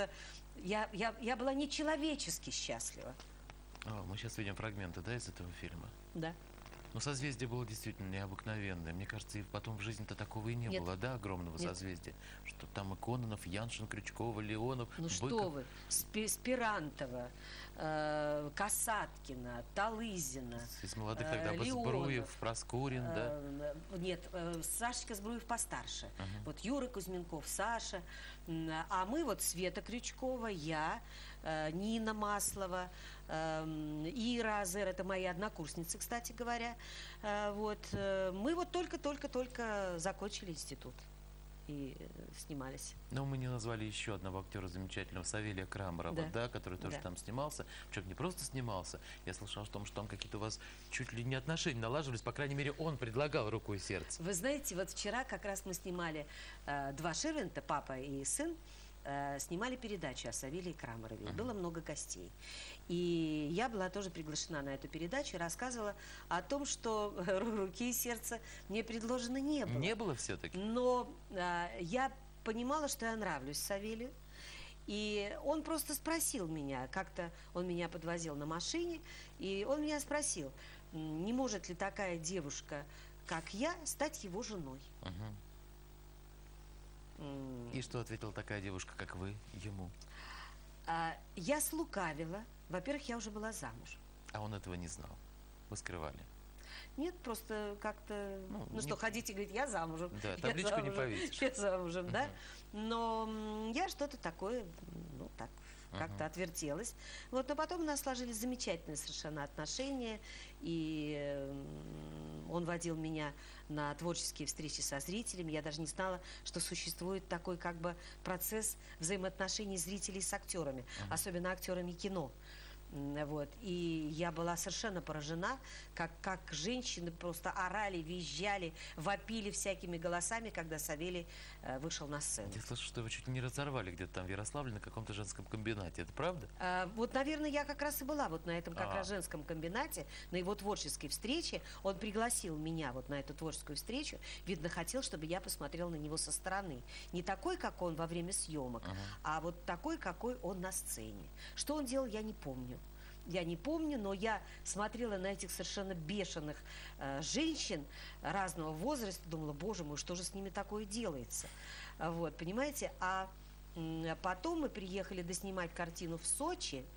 Speaker 2: я была нечеловечески счастлива.
Speaker 1: Мы сейчас видим фрагменты, да, из этого фильма?
Speaker 2: Да.
Speaker 1: Но созвездие было действительно необыкновенное. Мне кажется, и потом в жизни-то такого и не
Speaker 2: Нет.
Speaker 1: было, да, огромного
Speaker 2: Нет.
Speaker 1: созвездия. Что там и Кононов, Яншин, Крючкова, Леонов,
Speaker 2: Ну
Speaker 1: Быков.
Speaker 2: что вы, Спирантова, Касаткина, Талызина.
Speaker 1: Из молодых тогда
Speaker 2: Леонов.
Speaker 1: Збруев, Проскурин, да.
Speaker 2: Нет, Сашечка Збруев постарше. Вот Юра Кузьменков, Саша. А мы вот Света Крючкова, я, Нина Маслова, Ира Азер, это мои однокурсницы, кстати говоря. Вот. Мы вот только-только закончили институт и снимались.
Speaker 1: Но мы не назвали еще одного актера замечательного, Савелия Крамарова,
Speaker 2: Да.
Speaker 1: да, который тоже
Speaker 2: Да.
Speaker 1: там снимался. Причем не просто снимался. Я слышал о том, что там какие-то у вас чуть ли не отношения налаживались. По крайней мере, он предлагал руку и сердце.
Speaker 2: Вы знаете, вот вчера как раз мы снимали два Ширвинта, папа и сын, снимали передачу о Савелии Крамарове. Было много гостей. И я была тоже приглашена на эту передачу и рассказывала о том, что руки и сердца мне предложено не было.
Speaker 1: Не было все-таки?
Speaker 2: Но я понимала, что я нравлюсь Савелию. И он просто спросил меня, как-то он меня подвозил на машине, и он меня спросил, не может ли такая девушка, как я, стать его женой.
Speaker 1: И что ответила такая девушка, как вы, ему?
Speaker 2: Я слукавила. Во-первых, я уже была замужем.
Speaker 1: А он этого не знал. Вы скрывали.
Speaker 2: Нет, просто как-то...
Speaker 1: Ну,
Speaker 2: Ну,
Speaker 1: не-
Speaker 2: что, хотите говорить, я замужем.
Speaker 1: Да,
Speaker 2: я
Speaker 1: табличку не
Speaker 2: замужем,
Speaker 1: повесишь.
Speaker 2: Я замужем, да. Но я что-то такое, ну, так, как-то отвертелась. Вот, но потом у нас сложились замечательные совершенно отношения. И он водил меня на творческие встречи со зрителями. Я даже не знала, что существует такой как бы процесс взаимоотношений зрителей с актерами, особенно актерами кино. Вот. И я была совершенно поражена, как женщины просто орали, визжали, вопили всякими голосами, когда Савелий вышел на сцену.
Speaker 1: Я слышу, что его чуть ли не разорвали где-то там в Ярославле на каком-то женском комбинате. Это правда?
Speaker 2: Вот, наверное, я как раз и была вот на этом как
Speaker 1: А.
Speaker 2: раз женском комбинате, на его творческой встрече. Он пригласил меня вот на эту творческую встречу. Видно, хотел, чтобы я посмотрела на него со стороны. Не такой, как он во время съемок, а вот такой, какой он на сцене. Что он делал, я не помню. Я не помню, но я смотрела на этих совершенно бешеных женщин разного возраста, думала, боже мой, что же с ними такое делается? Вот, понимаете? А потом мы приехали доснимать картину в Сочи,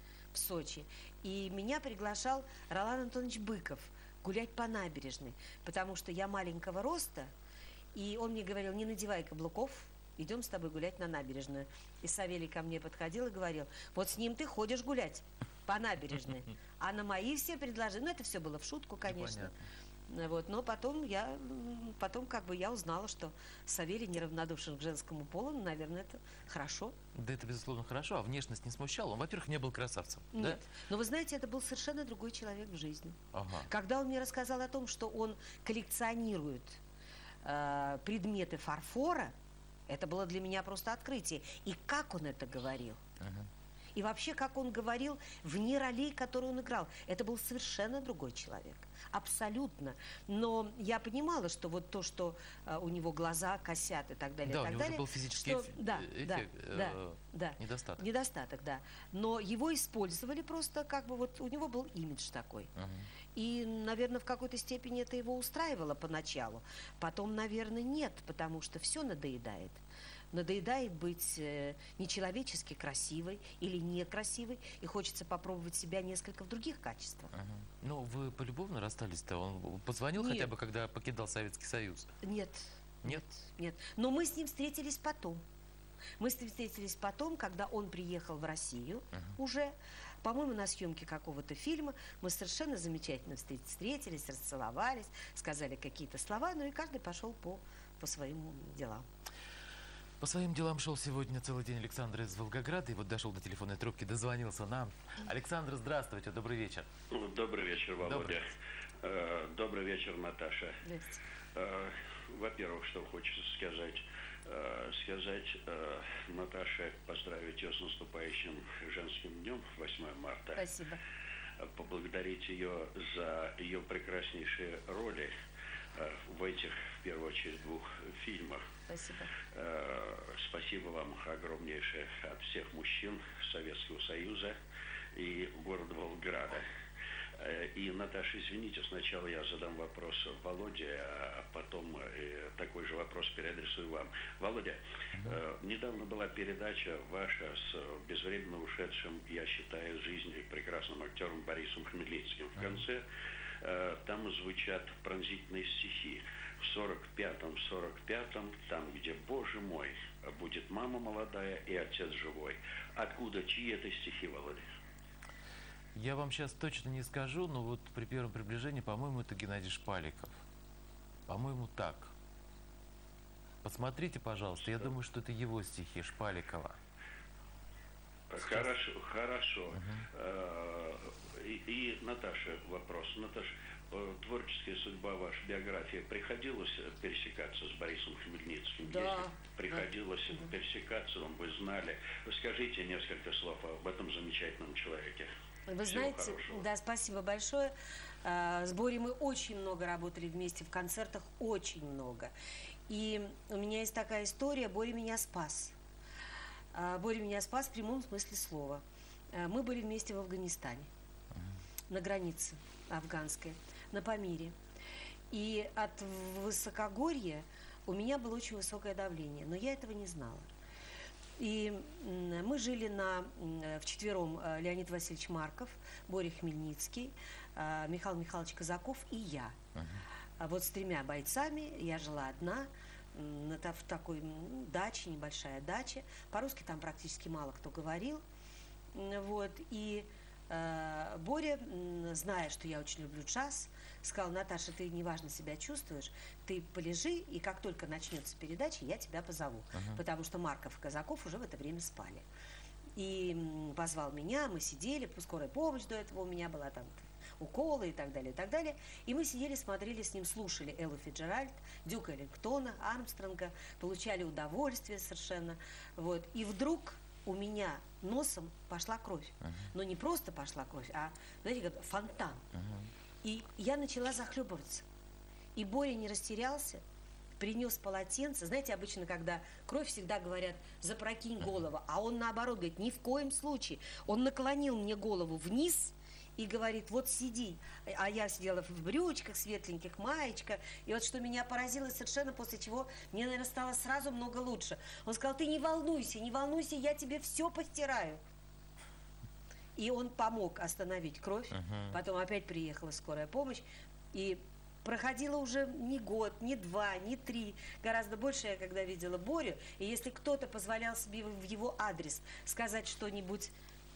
Speaker 2: и меня приглашал Ролан Антонович Быков гулять по набережной, потому что я маленького роста, и он мне говорил, не надевай каблуков, идем с тобой гулять на набережную. И Савелий ко мне подходил и говорил, вот с ним ты ходишь гулять по набережной, а на мои все предложения, ну это все было в шутку, конечно. Вот, но потом как бы я узнала, что Савелий неравнодушен к женскому полу, ну, наверное, это хорошо.
Speaker 1: Да, это, безусловно, хорошо. А внешность не смущала? Он, во-первых, не был красавцем.
Speaker 2: Нет. Но вы знаете, это был совершенно другой человек в жизни.
Speaker 1: Да? Ага.
Speaker 2: Когда он мне рассказал о том, что он коллекционирует предметы фарфора, это было для меня просто открытие. И как он это говорил. И вообще, как он говорил, вне ролей, которые он играл. Это был совершенно другой человек. Абсолютно. Но я понимала, что вот то, что у него глаза косят и так далее,
Speaker 1: Да,
Speaker 2: и
Speaker 1: у
Speaker 2: так
Speaker 1: него же
Speaker 2: далее,
Speaker 1: был физический
Speaker 2: что- да,
Speaker 1: эффект,
Speaker 2: да.
Speaker 1: недостаток.
Speaker 2: Недостаток, да. Но его использовали просто, как бы вот у него был имидж такой. И, наверное, в какой-то степени это его устраивало поначалу. Потом, наверное, нет, потому что все надоедает. Надоедает быть нечеловечески красивой или некрасивой, и хочется попробовать себя несколько в других качествах.
Speaker 1: Ну, вы полюбовно расстались-то? Он позвонил
Speaker 2: Нет.
Speaker 1: хотя бы, когда покидал Советский Союз?
Speaker 2: Нет.
Speaker 1: Нет?
Speaker 2: Нет. Но мы с ним встретились потом. Мы с ним встретились потом, когда он приехал в Россию уже, по-моему, на съемке какого-то фильма. Мы совершенно замечательно встретились, расцеловались, сказали какие-то слова, ну и каждый пошел по своим делам.
Speaker 1: По своим делам шел сегодня целый день Александр из Волгограда, и вот дошел до телефонной трубки, дозвонился нам. Александр, здравствуйте, добрый вечер.
Speaker 7: Добрый вечер, Володя.
Speaker 1: Добрый.
Speaker 7: Добрый вечер, Наташа.
Speaker 2: Здравствуйте.
Speaker 7: Во-первых, что хочется сказать. Наташе, поздравить ее с наступающим женским днем, 8 марта.
Speaker 2: Спасибо.
Speaker 7: Поблагодарить ее за ее прекраснейшие роли в этих, в первую очередь, 2 фильмах.
Speaker 2: Спасибо.
Speaker 7: Спасибо вам огромнейшее от всех мужчин Советского Союза и города Волгограда. И, Наташа, извините, сначала я задам вопрос Володе, а потом такой же вопрос переадресую вам. Володя, недавно была передача ваша с безвременно ушедшим, я считаю, жизни прекрасным актером Борисом Хмельницким. В конце там звучат пронзительные стихи. В 45-м, там, где, Боже мой, будет мама молодая и отец живой. Откуда, чьи это стихи, Володя?
Speaker 1: Я вам сейчас точно не скажу, но вот при первом приближении, по-моему, это Геннадий Шпаликов. По-моему, так. Посмотрите, пожалуйста. Я думаю, что это его стихи, Шпаликова.
Speaker 7: Хорошо. И Наташа, вопрос. Наташа, творческая судьба ваша, биография, приходилось пересекаться с Борисом Хмельницким?
Speaker 2: Да.
Speaker 7: Если приходилось пересекаться, вы знали. Скажите несколько слов об этом замечательном человеке.
Speaker 2: Вы знаете, да, спасибо большое. С Борей мы очень много работали вместе в концертах, очень много. И у меня есть такая история, Боря меня спас. Боря меня спас в прямом смысле слова. Мы были вместе в Афганистане, на границе афганской, на Памире. И от высокогорья у меня было очень высокое давление, но я этого не знала. И мы жили вчетвером: Леонид Васильевич Марков, Боря Хмельницкий, Михаил Михайлович Казаков и я. Вот с 3 бойцами я жила одна в такой даче, небольшая дача. По-русски там практически мало кто говорил. Вот. И Боря, зная, что я очень люблю джаз, сказал: Наташа, ты неважно себя чувствуешь, ты полежи, и как только начнется передача, я тебя позову. Потому что Марков и Казаков уже в это время спали. И позвал меня, мы сидели, скорая помощь до этого у меня была, там уколы и так далее, и так далее. И мы сидели, смотрели с ним, слушали Эллу Фицджеральд, Дюка Эллингтона, Армстронга, получали удовольствие совершенно. Вот. И вдруг у меня носом пошла кровь. Но не просто пошла кровь, а, знаете, как фонтан. И я начала захлебываться. И Боря не растерялся, принес полотенце. Знаете, обычно, когда кровь, всегда говорят: запрокинь голову. А он наоборот говорит: ни в коем случае. Он наклонил мне голову вниз и говорит: вот сиди. А я сидела в брючках светленьких, маечка. И вот что меня поразило совершенно, после чего мне, наверное, стало сразу много лучше. Он сказал: ты не волнуйся, я тебе все постираю. И он помог остановить кровь. Потом опять приехала скорая помощь. И проходило уже не год, не 2, не 3. Гораздо больше я когда видела Борю. И если кто-то позволял себе в его адрес сказать что-нибудь,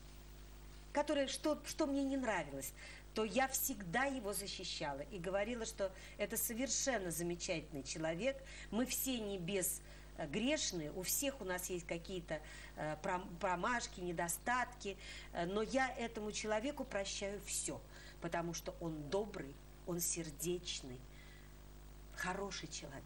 Speaker 2: что мне не нравилось, то я всегда его защищала и говорила, что это совершенно замечательный человек. Мы все не безгрешные, у всех у нас есть какие-то промашки, недостатки, но я этому человеку прощаю все, потому что он добрый, он сердечный, хороший человек.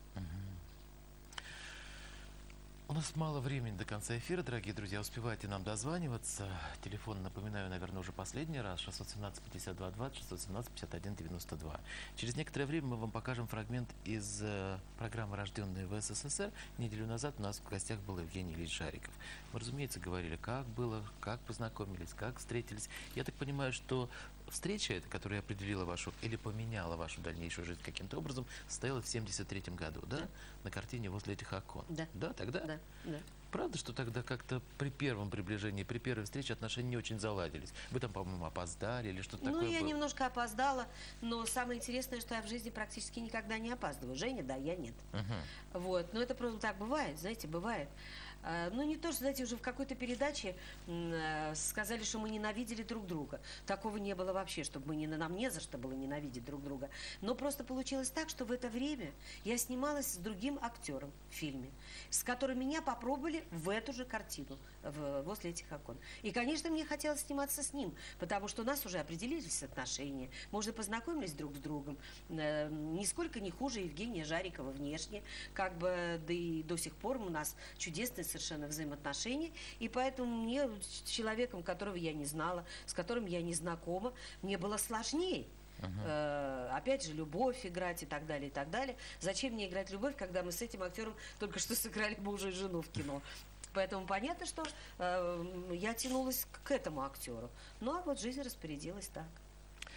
Speaker 1: У нас мало времени до конца эфира, дорогие друзья. Успевайте нам дозваниваться. Телефон, напоминаю, наверное, уже последний раз. 617-52-20, 617-51-92. Через некоторое время мы вам покажем фрагмент из программы «Рожденные в СССР». Неделю назад у нас в гостях был Евгений Ильич Шариков. Мы, разумеется, говорили, как было, как познакомились, как встретились. Я так понимаю, что встреча эта, которая определила вашу или поменяла вашу дальнейшую жизнь каким-то образом, состояла в 1973 году, да? На картине «Возле этих окон».
Speaker 2: Да.
Speaker 1: Да, тогда?
Speaker 2: Да.
Speaker 1: Правда, что тогда как-то при первом приближении, при первой встрече отношения не очень заладились? Вы там, по-моему, опоздали или что-то такое было?
Speaker 2: Я немножко опоздала, но самое интересное, что я в жизни практически никогда не опаздываю. Женя, да, я нет. Вот. Но это просто так бывает, знаете, бывает. Ну, не то, что, знаете, уже в какой-то передаче сказали, что мы ненавидели друг друга. Такого не было вообще, чтобы нам не за что было ненавидеть друг друга. Но просто получилось так, что в это время я снималась с другим актером в фильме, с которым меня попробовали в эту же картину, «Возле этих окон». И, конечно, мне хотелось сниматься с ним, потому что у нас уже определились отношения, мы уже познакомились друг с другом. Нисколько не хуже Евгения Жарикова внешне, как бы, да и до сих пор у нас чудесные совершенно взаимоотношения, и поэтому мне, с человеком, которого я не знала, с которым я не знакома, мне было сложнее. Опять же, любовь играть и так далее, и так далее. Зачем мне играть любовь, когда мы с этим актером только что сыграли мужа и жену в кино? Поэтому понятно, что я тянулась к этому актеру. Ну, а вот жизнь распорядилась так.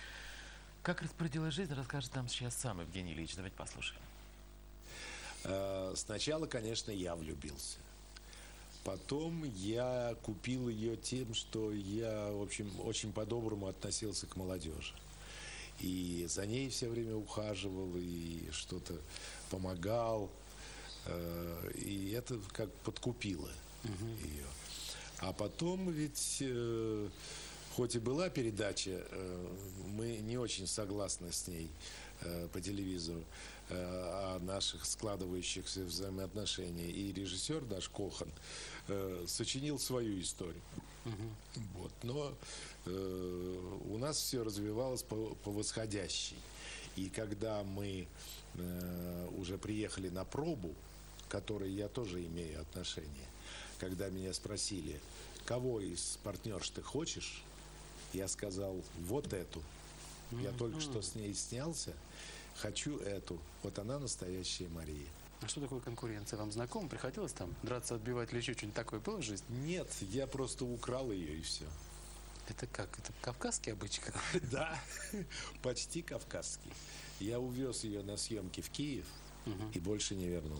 Speaker 1: Как распорядилась жизнь, расскажет нам сейчас сам Евгений Ильич. Давайте послушаем.
Speaker 8: Сначала, конечно, я влюбился. Потом я купил ее тем, что я, в общем, очень по-доброму относился к молодежи. И за ней все время ухаживал, и что-то помогал. И это как подкупило ее. А потом ведь, хоть и была передача, мы не очень согласны с ней по телевизору, о наших складывающихся взаимоотношениях. И режиссер наш Кохан сочинил свою историю. Вот. Но у нас все развивалось по восходящей. И когда мы уже приехали на пробу, к которой я тоже имею отношение, когда меня спросили, кого из партнерш ты хочешь, я сказал, вот эту. Я только что с ней снялся, хочу эту. Вот она настоящая Мария.
Speaker 9: А что такое конкуренция? Вам знакомо? Приходилось там драться, отбивать или еще что-нибудь такое было в жизни?
Speaker 8: Нет, я просто украл ее и все.
Speaker 9: Это как? Это кавказский обычай какой-то?
Speaker 8: Да, почти кавказский. Я увез ее на съемки в Киев и больше не вернул.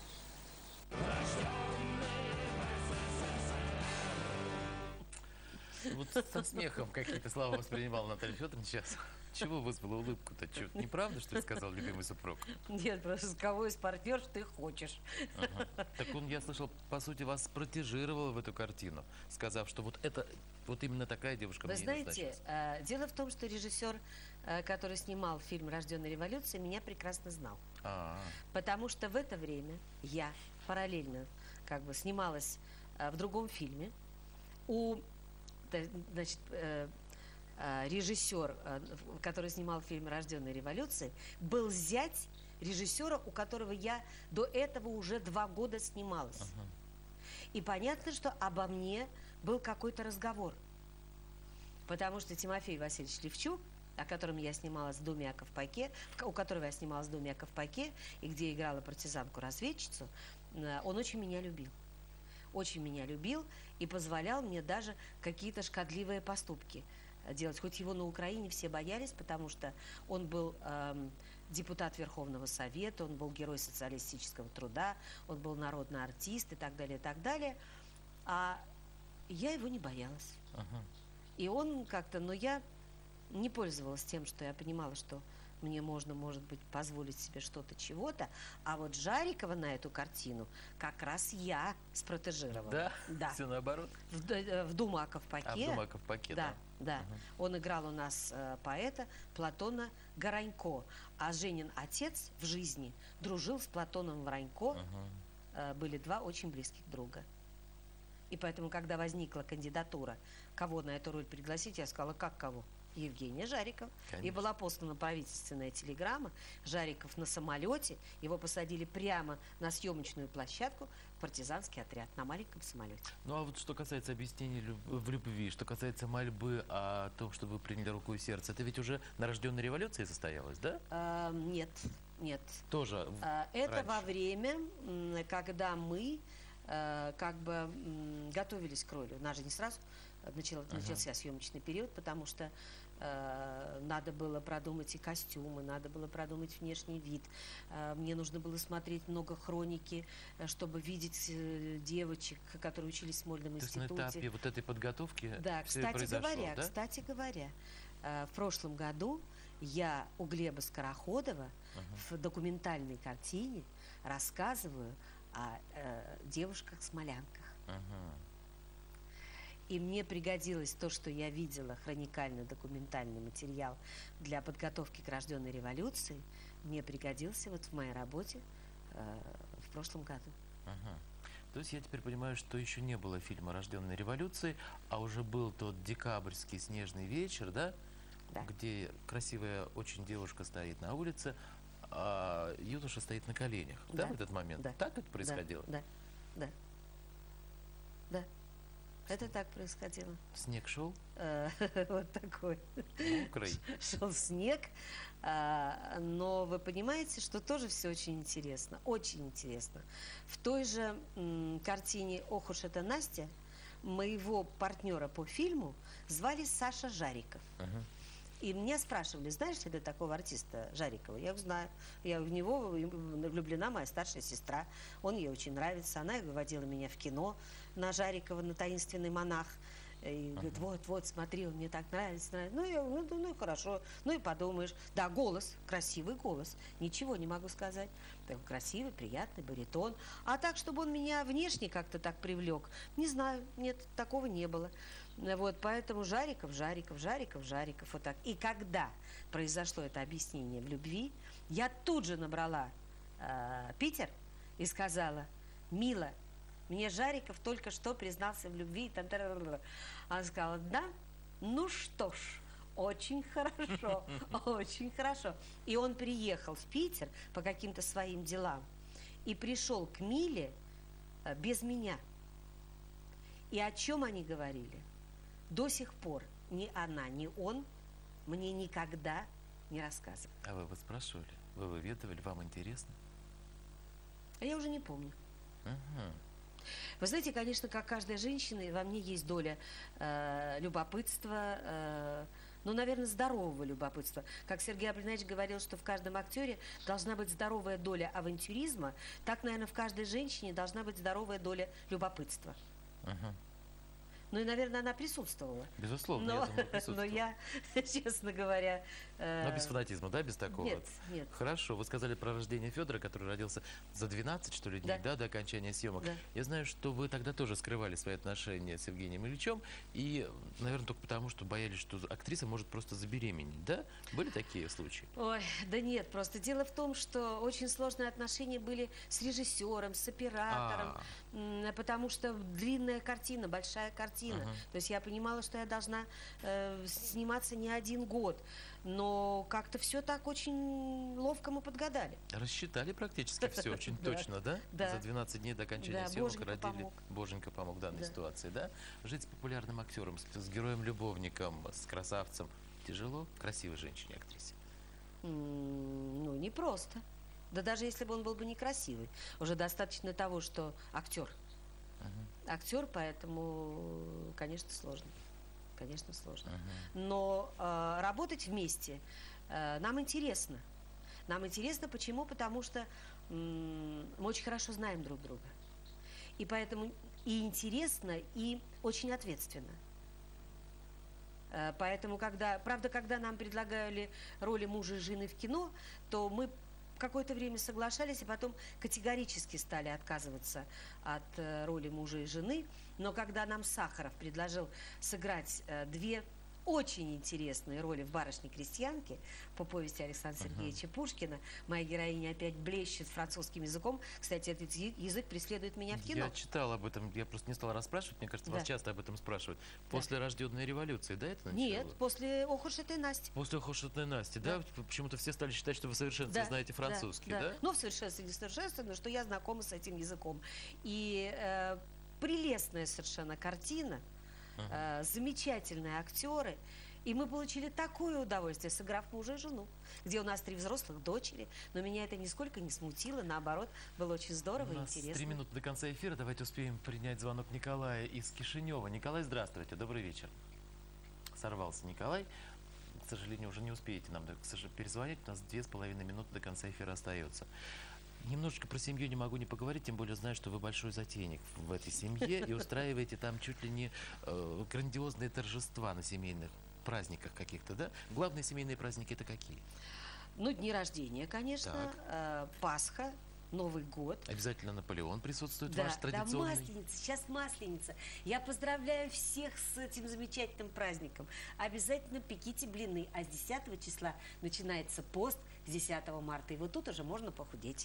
Speaker 1: Вот со смехом какие-то слова воспринимала Наталья Федоровна сейчас. Чего вызвала улыбку-то? Что, неправда, что ли, сказал любимый супруг?
Speaker 2: Нет, просто кого из партнерш ты хочешь.
Speaker 1: Ага. Так он, я слышал, по сути, вас протежировал в эту картину, сказав, что вот это, вот именно такая девушка
Speaker 2: Вы
Speaker 1: мне
Speaker 2: знаете, дело в том, что режиссер, который снимал фильм «Рожденная революция», меня прекрасно знал. Потому что в это время я параллельно как бы снималась в другом фильме. Значит, режиссер, который снимал фильм «Рожденная революция», был зять режиссера, у которого я до этого уже 2 года снималась. И понятно, что обо мне был какой-то разговор. Потому что Тимофей Васильевич Левчук, о котором я снималась в «Доме о Ковпаке», у которого я снималась в «Доме о Ковпаке», и где играла партизанку-разведчицу, он очень меня любил. Очень меня любил и позволял мне даже какие-то шкодливые поступки делать. Хоть его на Украине все боялись, потому что он был депутат Верховного Совета, он был герой социалистического труда, он был народный артист и так далее, и так далее. А я его не боялась. И он как-то, но я не пользовалась тем, что я понимала, что мне можно, может быть, позволить себе что-то, чего-то. А вот Жарикова на эту картину как раз я спротежировала.
Speaker 1: Да?
Speaker 2: Да.
Speaker 1: Все наоборот?
Speaker 2: В «Доме о Ковпаке».
Speaker 1: В «Доме о Ковпаке»,
Speaker 2: да. Да. Он играл у нас поэта Платона Горанько. А Женин отец в жизни дружил с Платоном Воронько. Были 2 очень близких друга. И поэтому, когда возникла кандидатура, кого на эту роль пригласить, я сказала, как кого? Евгения Жарикова. И была послана правительственная телеграмма. Жариков на самолете. Его посадили прямо на съемочную площадку в партизанский отряд на маленьком самолете.
Speaker 1: Ну а вот что касается объяснений в любви, что касается мольбы о том, что вы приняли руку и сердце, это ведь уже на «Рожденной революции» состоялось, да?
Speaker 2: Нет, нет.
Speaker 1: Тоже
Speaker 2: это
Speaker 1: раньше.
Speaker 2: во время, когда мы как бы готовились к роли. У нас же не сразу начался съемочный период, потому что надо было продумать и костюмы, надо было продумать внешний вид. Мне нужно было смотреть много хроники, чтобы видеть девочек, которые учились в Смольном институте.
Speaker 1: То есть на этапе вот этой подготовки
Speaker 2: да,
Speaker 1: все
Speaker 2: кстати
Speaker 1: произошло,
Speaker 2: говоря,
Speaker 1: да?
Speaker 2: Кстати говоря, в прошлом году я у Глеба Скороходова в документальной картине рассказываю о девушках-смолянках. И мне пригодилось то, что я видела, хроникально-документальный материал для подготовки к «Рожденной революции», мне пригодился вот в моей работе в прошлом году.
Speaker 1: То есть я теперь понимаю, что еще не было фильма «Рожденной революции», а уже был тот декабрьский снежный вечер, да?
Speaker 2: Да.
Speaker 1: Где красивая очень девушка стоит на улице, а юноша стоит на коленях, да, в этот момент?
Speaker 2: Да.
Speaker 1: Так это происходило?
Speaker 2: Да, да, да. Это так происходило.
Speaker 1: Снег шел?
Speaker 2: Вот такой.
Speaker 1: Мокрый.
Speaker 2: Шел снег. Но вы понимаете, что тоже все очень интересно. Очень интересно. В той же картине «Ох уж это Настя» моего партнера по фильму звали Саша Жариков. И меня спрашивали, знаешь ли ты такого артиста Жарикова? Я говорю, знаю. Я в него влюблена моя старшая сестра. Он ей очень нравится. Она выводила меня в кино на Жарикова, на «Таинственный монах». И говорит, вот, смотри, он мне так нравится. Ну, я говорю, ну, хорошо. Ну, и подумаешь. Да, голос, красивый голос. Ничего не могу сказать. Такой красивый, приятный баритон. А так, чтобы он меня внешне как-то так привлек, не знаю, нет, такого не было. Вот, поэтому Жариков. Вот так. И когда произошло это объяснение в любви, я тут же набрала Питер и сказала, Мила, мне Жариков только что признался в любви. Она сказала, да, ну что ж, очень хорошо, очень хорошо. И он приехал в Питер по каким-то своим делам и пришел к Миле без меня. И о чем они говорили? До сих пор ни она, ни он мне никогда не рассказывали.
Speaker 1: А вы спрашивали? Вы выведывали? Вам интересно?
Speaker 2: Я уже не помню.
Speaker 1: Угу.
Speaker 2: Вы знаете, конечно, как каждая женщина, во мне есть доля любопытства, ну, наверное, здорового любопытства. Как Сергей Аполлинарович говорил, что в каждом актере должна быть здоровая доля авантюризма, так, наверное, в каждой женщине должна быть здоровая доля любопытства.
Speaker 1: Угу.
Speaker 2: Ну и, наверное, она присутствовала.
Speaker 1: Безусловно, я думаю, присутствовала.
Speaker 2: Но я, честно говоря...
Speaker 1: Но без фанатизма, да, без такого?
Speaker 2: Нет.
Speaker 1: Хорошо, вы сказали про рождение Федора, который родился за 12, что ли, дней, да, до окончания съемок.
Speaker 2: Да.
Speaker 1: Я знаю, что вы тогда тоже скрывали свои отношения с Евгением Ильичем, и, наверное, только потому, что боялись, что актриса может просто забеременеть, да? Были такие случаи?
Speaker 2: Ой, да нет, просто дело в том, что очень сложные отношения были с режиссером, с оператором, потому что длинная картина, большая картина. То есть я понимала, что я должна сниматься не 1 год, но как-то все так очень ловко мы подгадали.
Speaker 1: Рассчитали практически все очень точно, да? За 12 дней до окончания съемок родили. Боженька помог в данной ситуации, да? Жить с популярным актером, с героем-любовником, с красавцем тяжело? Красивой женщине, актрисе?
Speaker 2: Ну, не просто. Да даже если бы он был бы некрасивый. Уже достаточно того, что актер. Актер, поэтому, конечно, сложно. Конечно, сложно. Но работать вместе нам интересно. Нам интересно почему? Потому что мы очень хорошо знаем друг друга. И поэтому и интересно, и очень ответственно. Поэтому, когда нам предлагали роли мужа и жены в кино, то мы какое-то время соглашались, и потом категорически стали отказываться от роли мужа и жены. Но когда нам Сахаров предложил сыграть 2 очень интересные роли в «Барышне-крестьянке» по повести Александра Сергеевича Пушкина, моя героиня опять блещет французским языком. Кстати, этот язык преследует меня в кино.
Speaker 1: Я читал об этом, я просто не стала расспрашивать, мне кажется, вас часто об этом спрашивают. После рожденной революции, да, это начало?
Speaker 2: Нет, после «Ох уж этой Насти».
Speaker 1: После «Ох уж этой Насти», да? Почему-то все стали считать, что вы в совершенстве знаете французский, да?
Speaker 2: Ну, в совершенстве не совершенстве, но что я знакома с этим языком. И прелестная совершенно картина, замечательные актеры. И мы получили такое удовольствие, сыграв мужа и жену, где у нас 3 взрослых дочери. Но меня это нисколько не смутило, наоборот, было очень здорово и интересно. У нас
Speaker 1: 3 минуты до конца эфира, давайте успеем принять звонок Николая из Кишинева. Николай, здравствуйте, добрый вечер. Сорвался Николай. К сожалению, уже не успеете нам перезвонить, у нас 2,5 минуты до конца эфира остается. Немножечко про семью не могу не поговорить, тем более знаю, что вы большой затейник в этой семье и устраиваете там чуть ли не грандиозные торжества на семейных праздниках каких-то, да? Главные семейные праздники это какие?
Speaker 2: Ну, дни рождения, конечно, Пасха, Новый год.
Speaker 1: Обязательно Наполеон присутствует, ваш традиционный.
Speaker 2: Да, Масленица, сейчас Масленица. Я поздравляю всех с этим замечательным праздником. Обязательно пеките блины, а с 10 числа начинается пост, с 10 марта, и вот тут уже можно похудеть.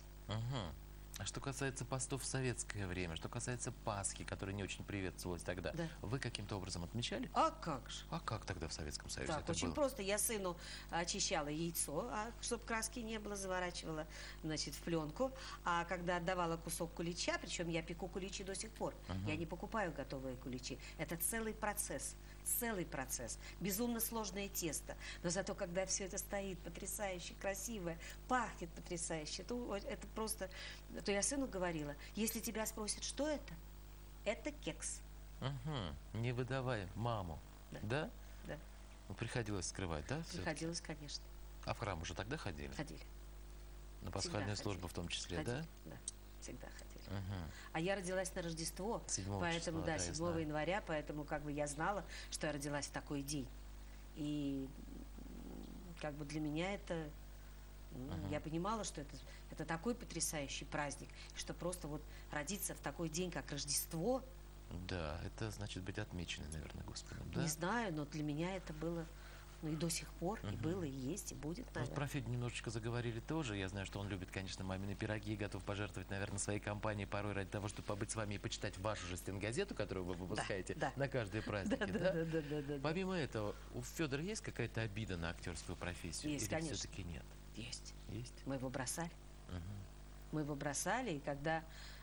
Speaker 1: А что касается постов в советское время, что касается Пасхи, которая не очень приветствовалась тогда, вы каким-то образом отмечали?
Speaker 2: А как же?
Speaker 1: А как тогда в Советском Союзе это
Speaker 2: очень
Speaker 1: было?
Speaker 2: просто. Я сыну очищала яйцо, чтобы краски не было, заворачивала, значит, в пленку. А когда отдавала кусок кулича, причем я пеку куличи до сих пор, я не покупаю готовые куличи. Это целый процесс. Целый процесс. Безумно сложное тесто. Но зато, когда все это стоит потрясающе, красивое, пахнет потрясающе, то это просто... То я сыну говорила, если тебя спросят, что это кекс.
Speaker 1: Не выдавай маму. Да?
Speaker 2: Да.
Speaker 1: Ну, приходилось скрывать, да? всё-таки?
Speaker 2: Приходилось, конечно.
Speaker 1: А в храм уже тогда ходили?
Speaker 2: Ходили.
Speaker 1: На пасхальную
Speaker 2: Всегда
Speaker 1: службу
Speaker 2: ходили.
Speaker 1: в том числе,
Speaker 2: Ходили,
Speaker 1: да?
Speaker 2: Да, всегда ходили.
Speaker 1: Мгм.
Speaker 2: А я родилась на Рождество,
Speaker 1: 7
Speaker 2: поэтому,
Speaker 1: числа,
Speaker 2: да,
Speaker 1: я
Speaker 2: 7
Speaker 1: знаю.
Speaker 2: января, поэтому как бы я знала, что я родилась в такой день. И как бы для меня это, я понимала, что это такой потрясающий праздник, что просто вот родиться в такой день, как Рождество,
Speaker 1: Да, это значит быть отмеченным, наверное, Господом, да?
Speaker 2: не знаю, но для меня это было, ну и до сих пор, и было, и есть, и будет,
Speaker 1: Вот
Speaker 2: наверное.
Speaker 1: про Федю немножечко заговорили тоже. Я знаю, что он любит, конечно, мамины пироги, готов пожертвовать, наверное, своей компанией порой ради того, чтобы побыть с вами и почитать вашу же стенгазету, которую вы выпускаете
Speaker 2: да.
Speaker 1: на каждые праздники,
Speaker 2: Да,
Speaker 1: да?
Speaker 2: да, да, да, да.
Speaker 1: Помимо этого, у Федора есть какая-то обида на актерскую профессию?
Speaker 2: Есть,
Speaker 1: или
Speaker 2: конечно.
Speaker 1: все-таки нет?
Speaker 2: Есть.
Speaker 1: Есть?
Speaker 2: Мы его бросали.
Speaker 1: Мгм.
Speaker 2: Мы его бросали, и когда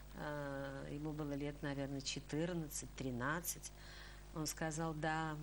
Speaker 2: ему было лет, наверное, 14-13, он сказал: да,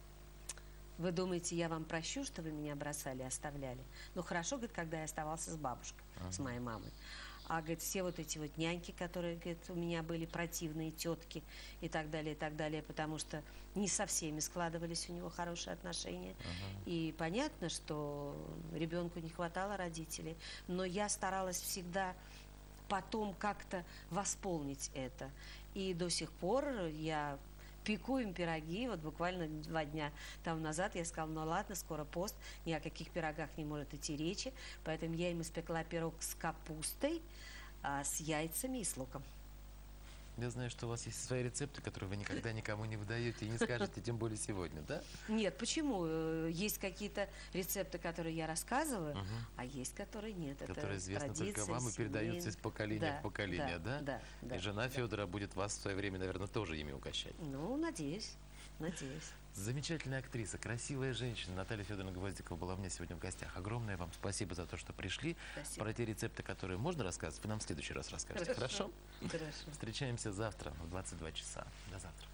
Speaker 2: вы думаете, я вам прощу, что вы меня бросали, оставляли? Ну, хорошо, говорит, когда я оставался с бабушкой, с моей мамой. А, говорит, все вот эти вот няньки, которые, говорит, у меня были противные, тетки и так далее, потому что не со всеми складывались у него хорошие отношения. И понятно, что ребенку не хватало родителей, но я старалась всегда потом как-то восполнить это. И до сих пор я пеку им пироги. Вот буквально 2 дня тому назад я сказала: ну ладно, скоро пост, ни о каких пирогах не может идти речи. Поэтому я им испекла пирог с капустой, с яйцами и с луком.
Speaker 1: Я знаю, что у вас есть свои рецепты, которые вы никогда никому не выдаете и не скажете, тем более сегодня, да?
Speaker 2: Нет, почему? Есть какие-то рецепты, которые я рассказываю, а есть, которые нет.
Speaker 1: Которые
Speaker 2: Это
Speaker 1: известны только
Speaker 2: традиции,
Speaker 1: вам и передаются из
Speaker 2: семейные.
Speaker 1: поколения в поколение, да?
Speaker 2: Да.
Speaker 1: И жена Федора будет вас в свое время, наверное, тоже ими угощать.
Speaker 2: Ну, надеюсь.
Speaker 1: Замечательная актриса, красивая женщина Наталья Федоровна Гвоздикова была у меня сегодня в гостях. Огромное вам спасибо за то, что пришли.
Speaker 2: Спасибо.
Speaker 1: Про те рецепты, которые можно рассказывать, вы нам в следующий раз расскажете. Хорошо?
Speaker 2: Хорошо.
Speaker 1: Встречаемся завтра в 22 часа. До завтра.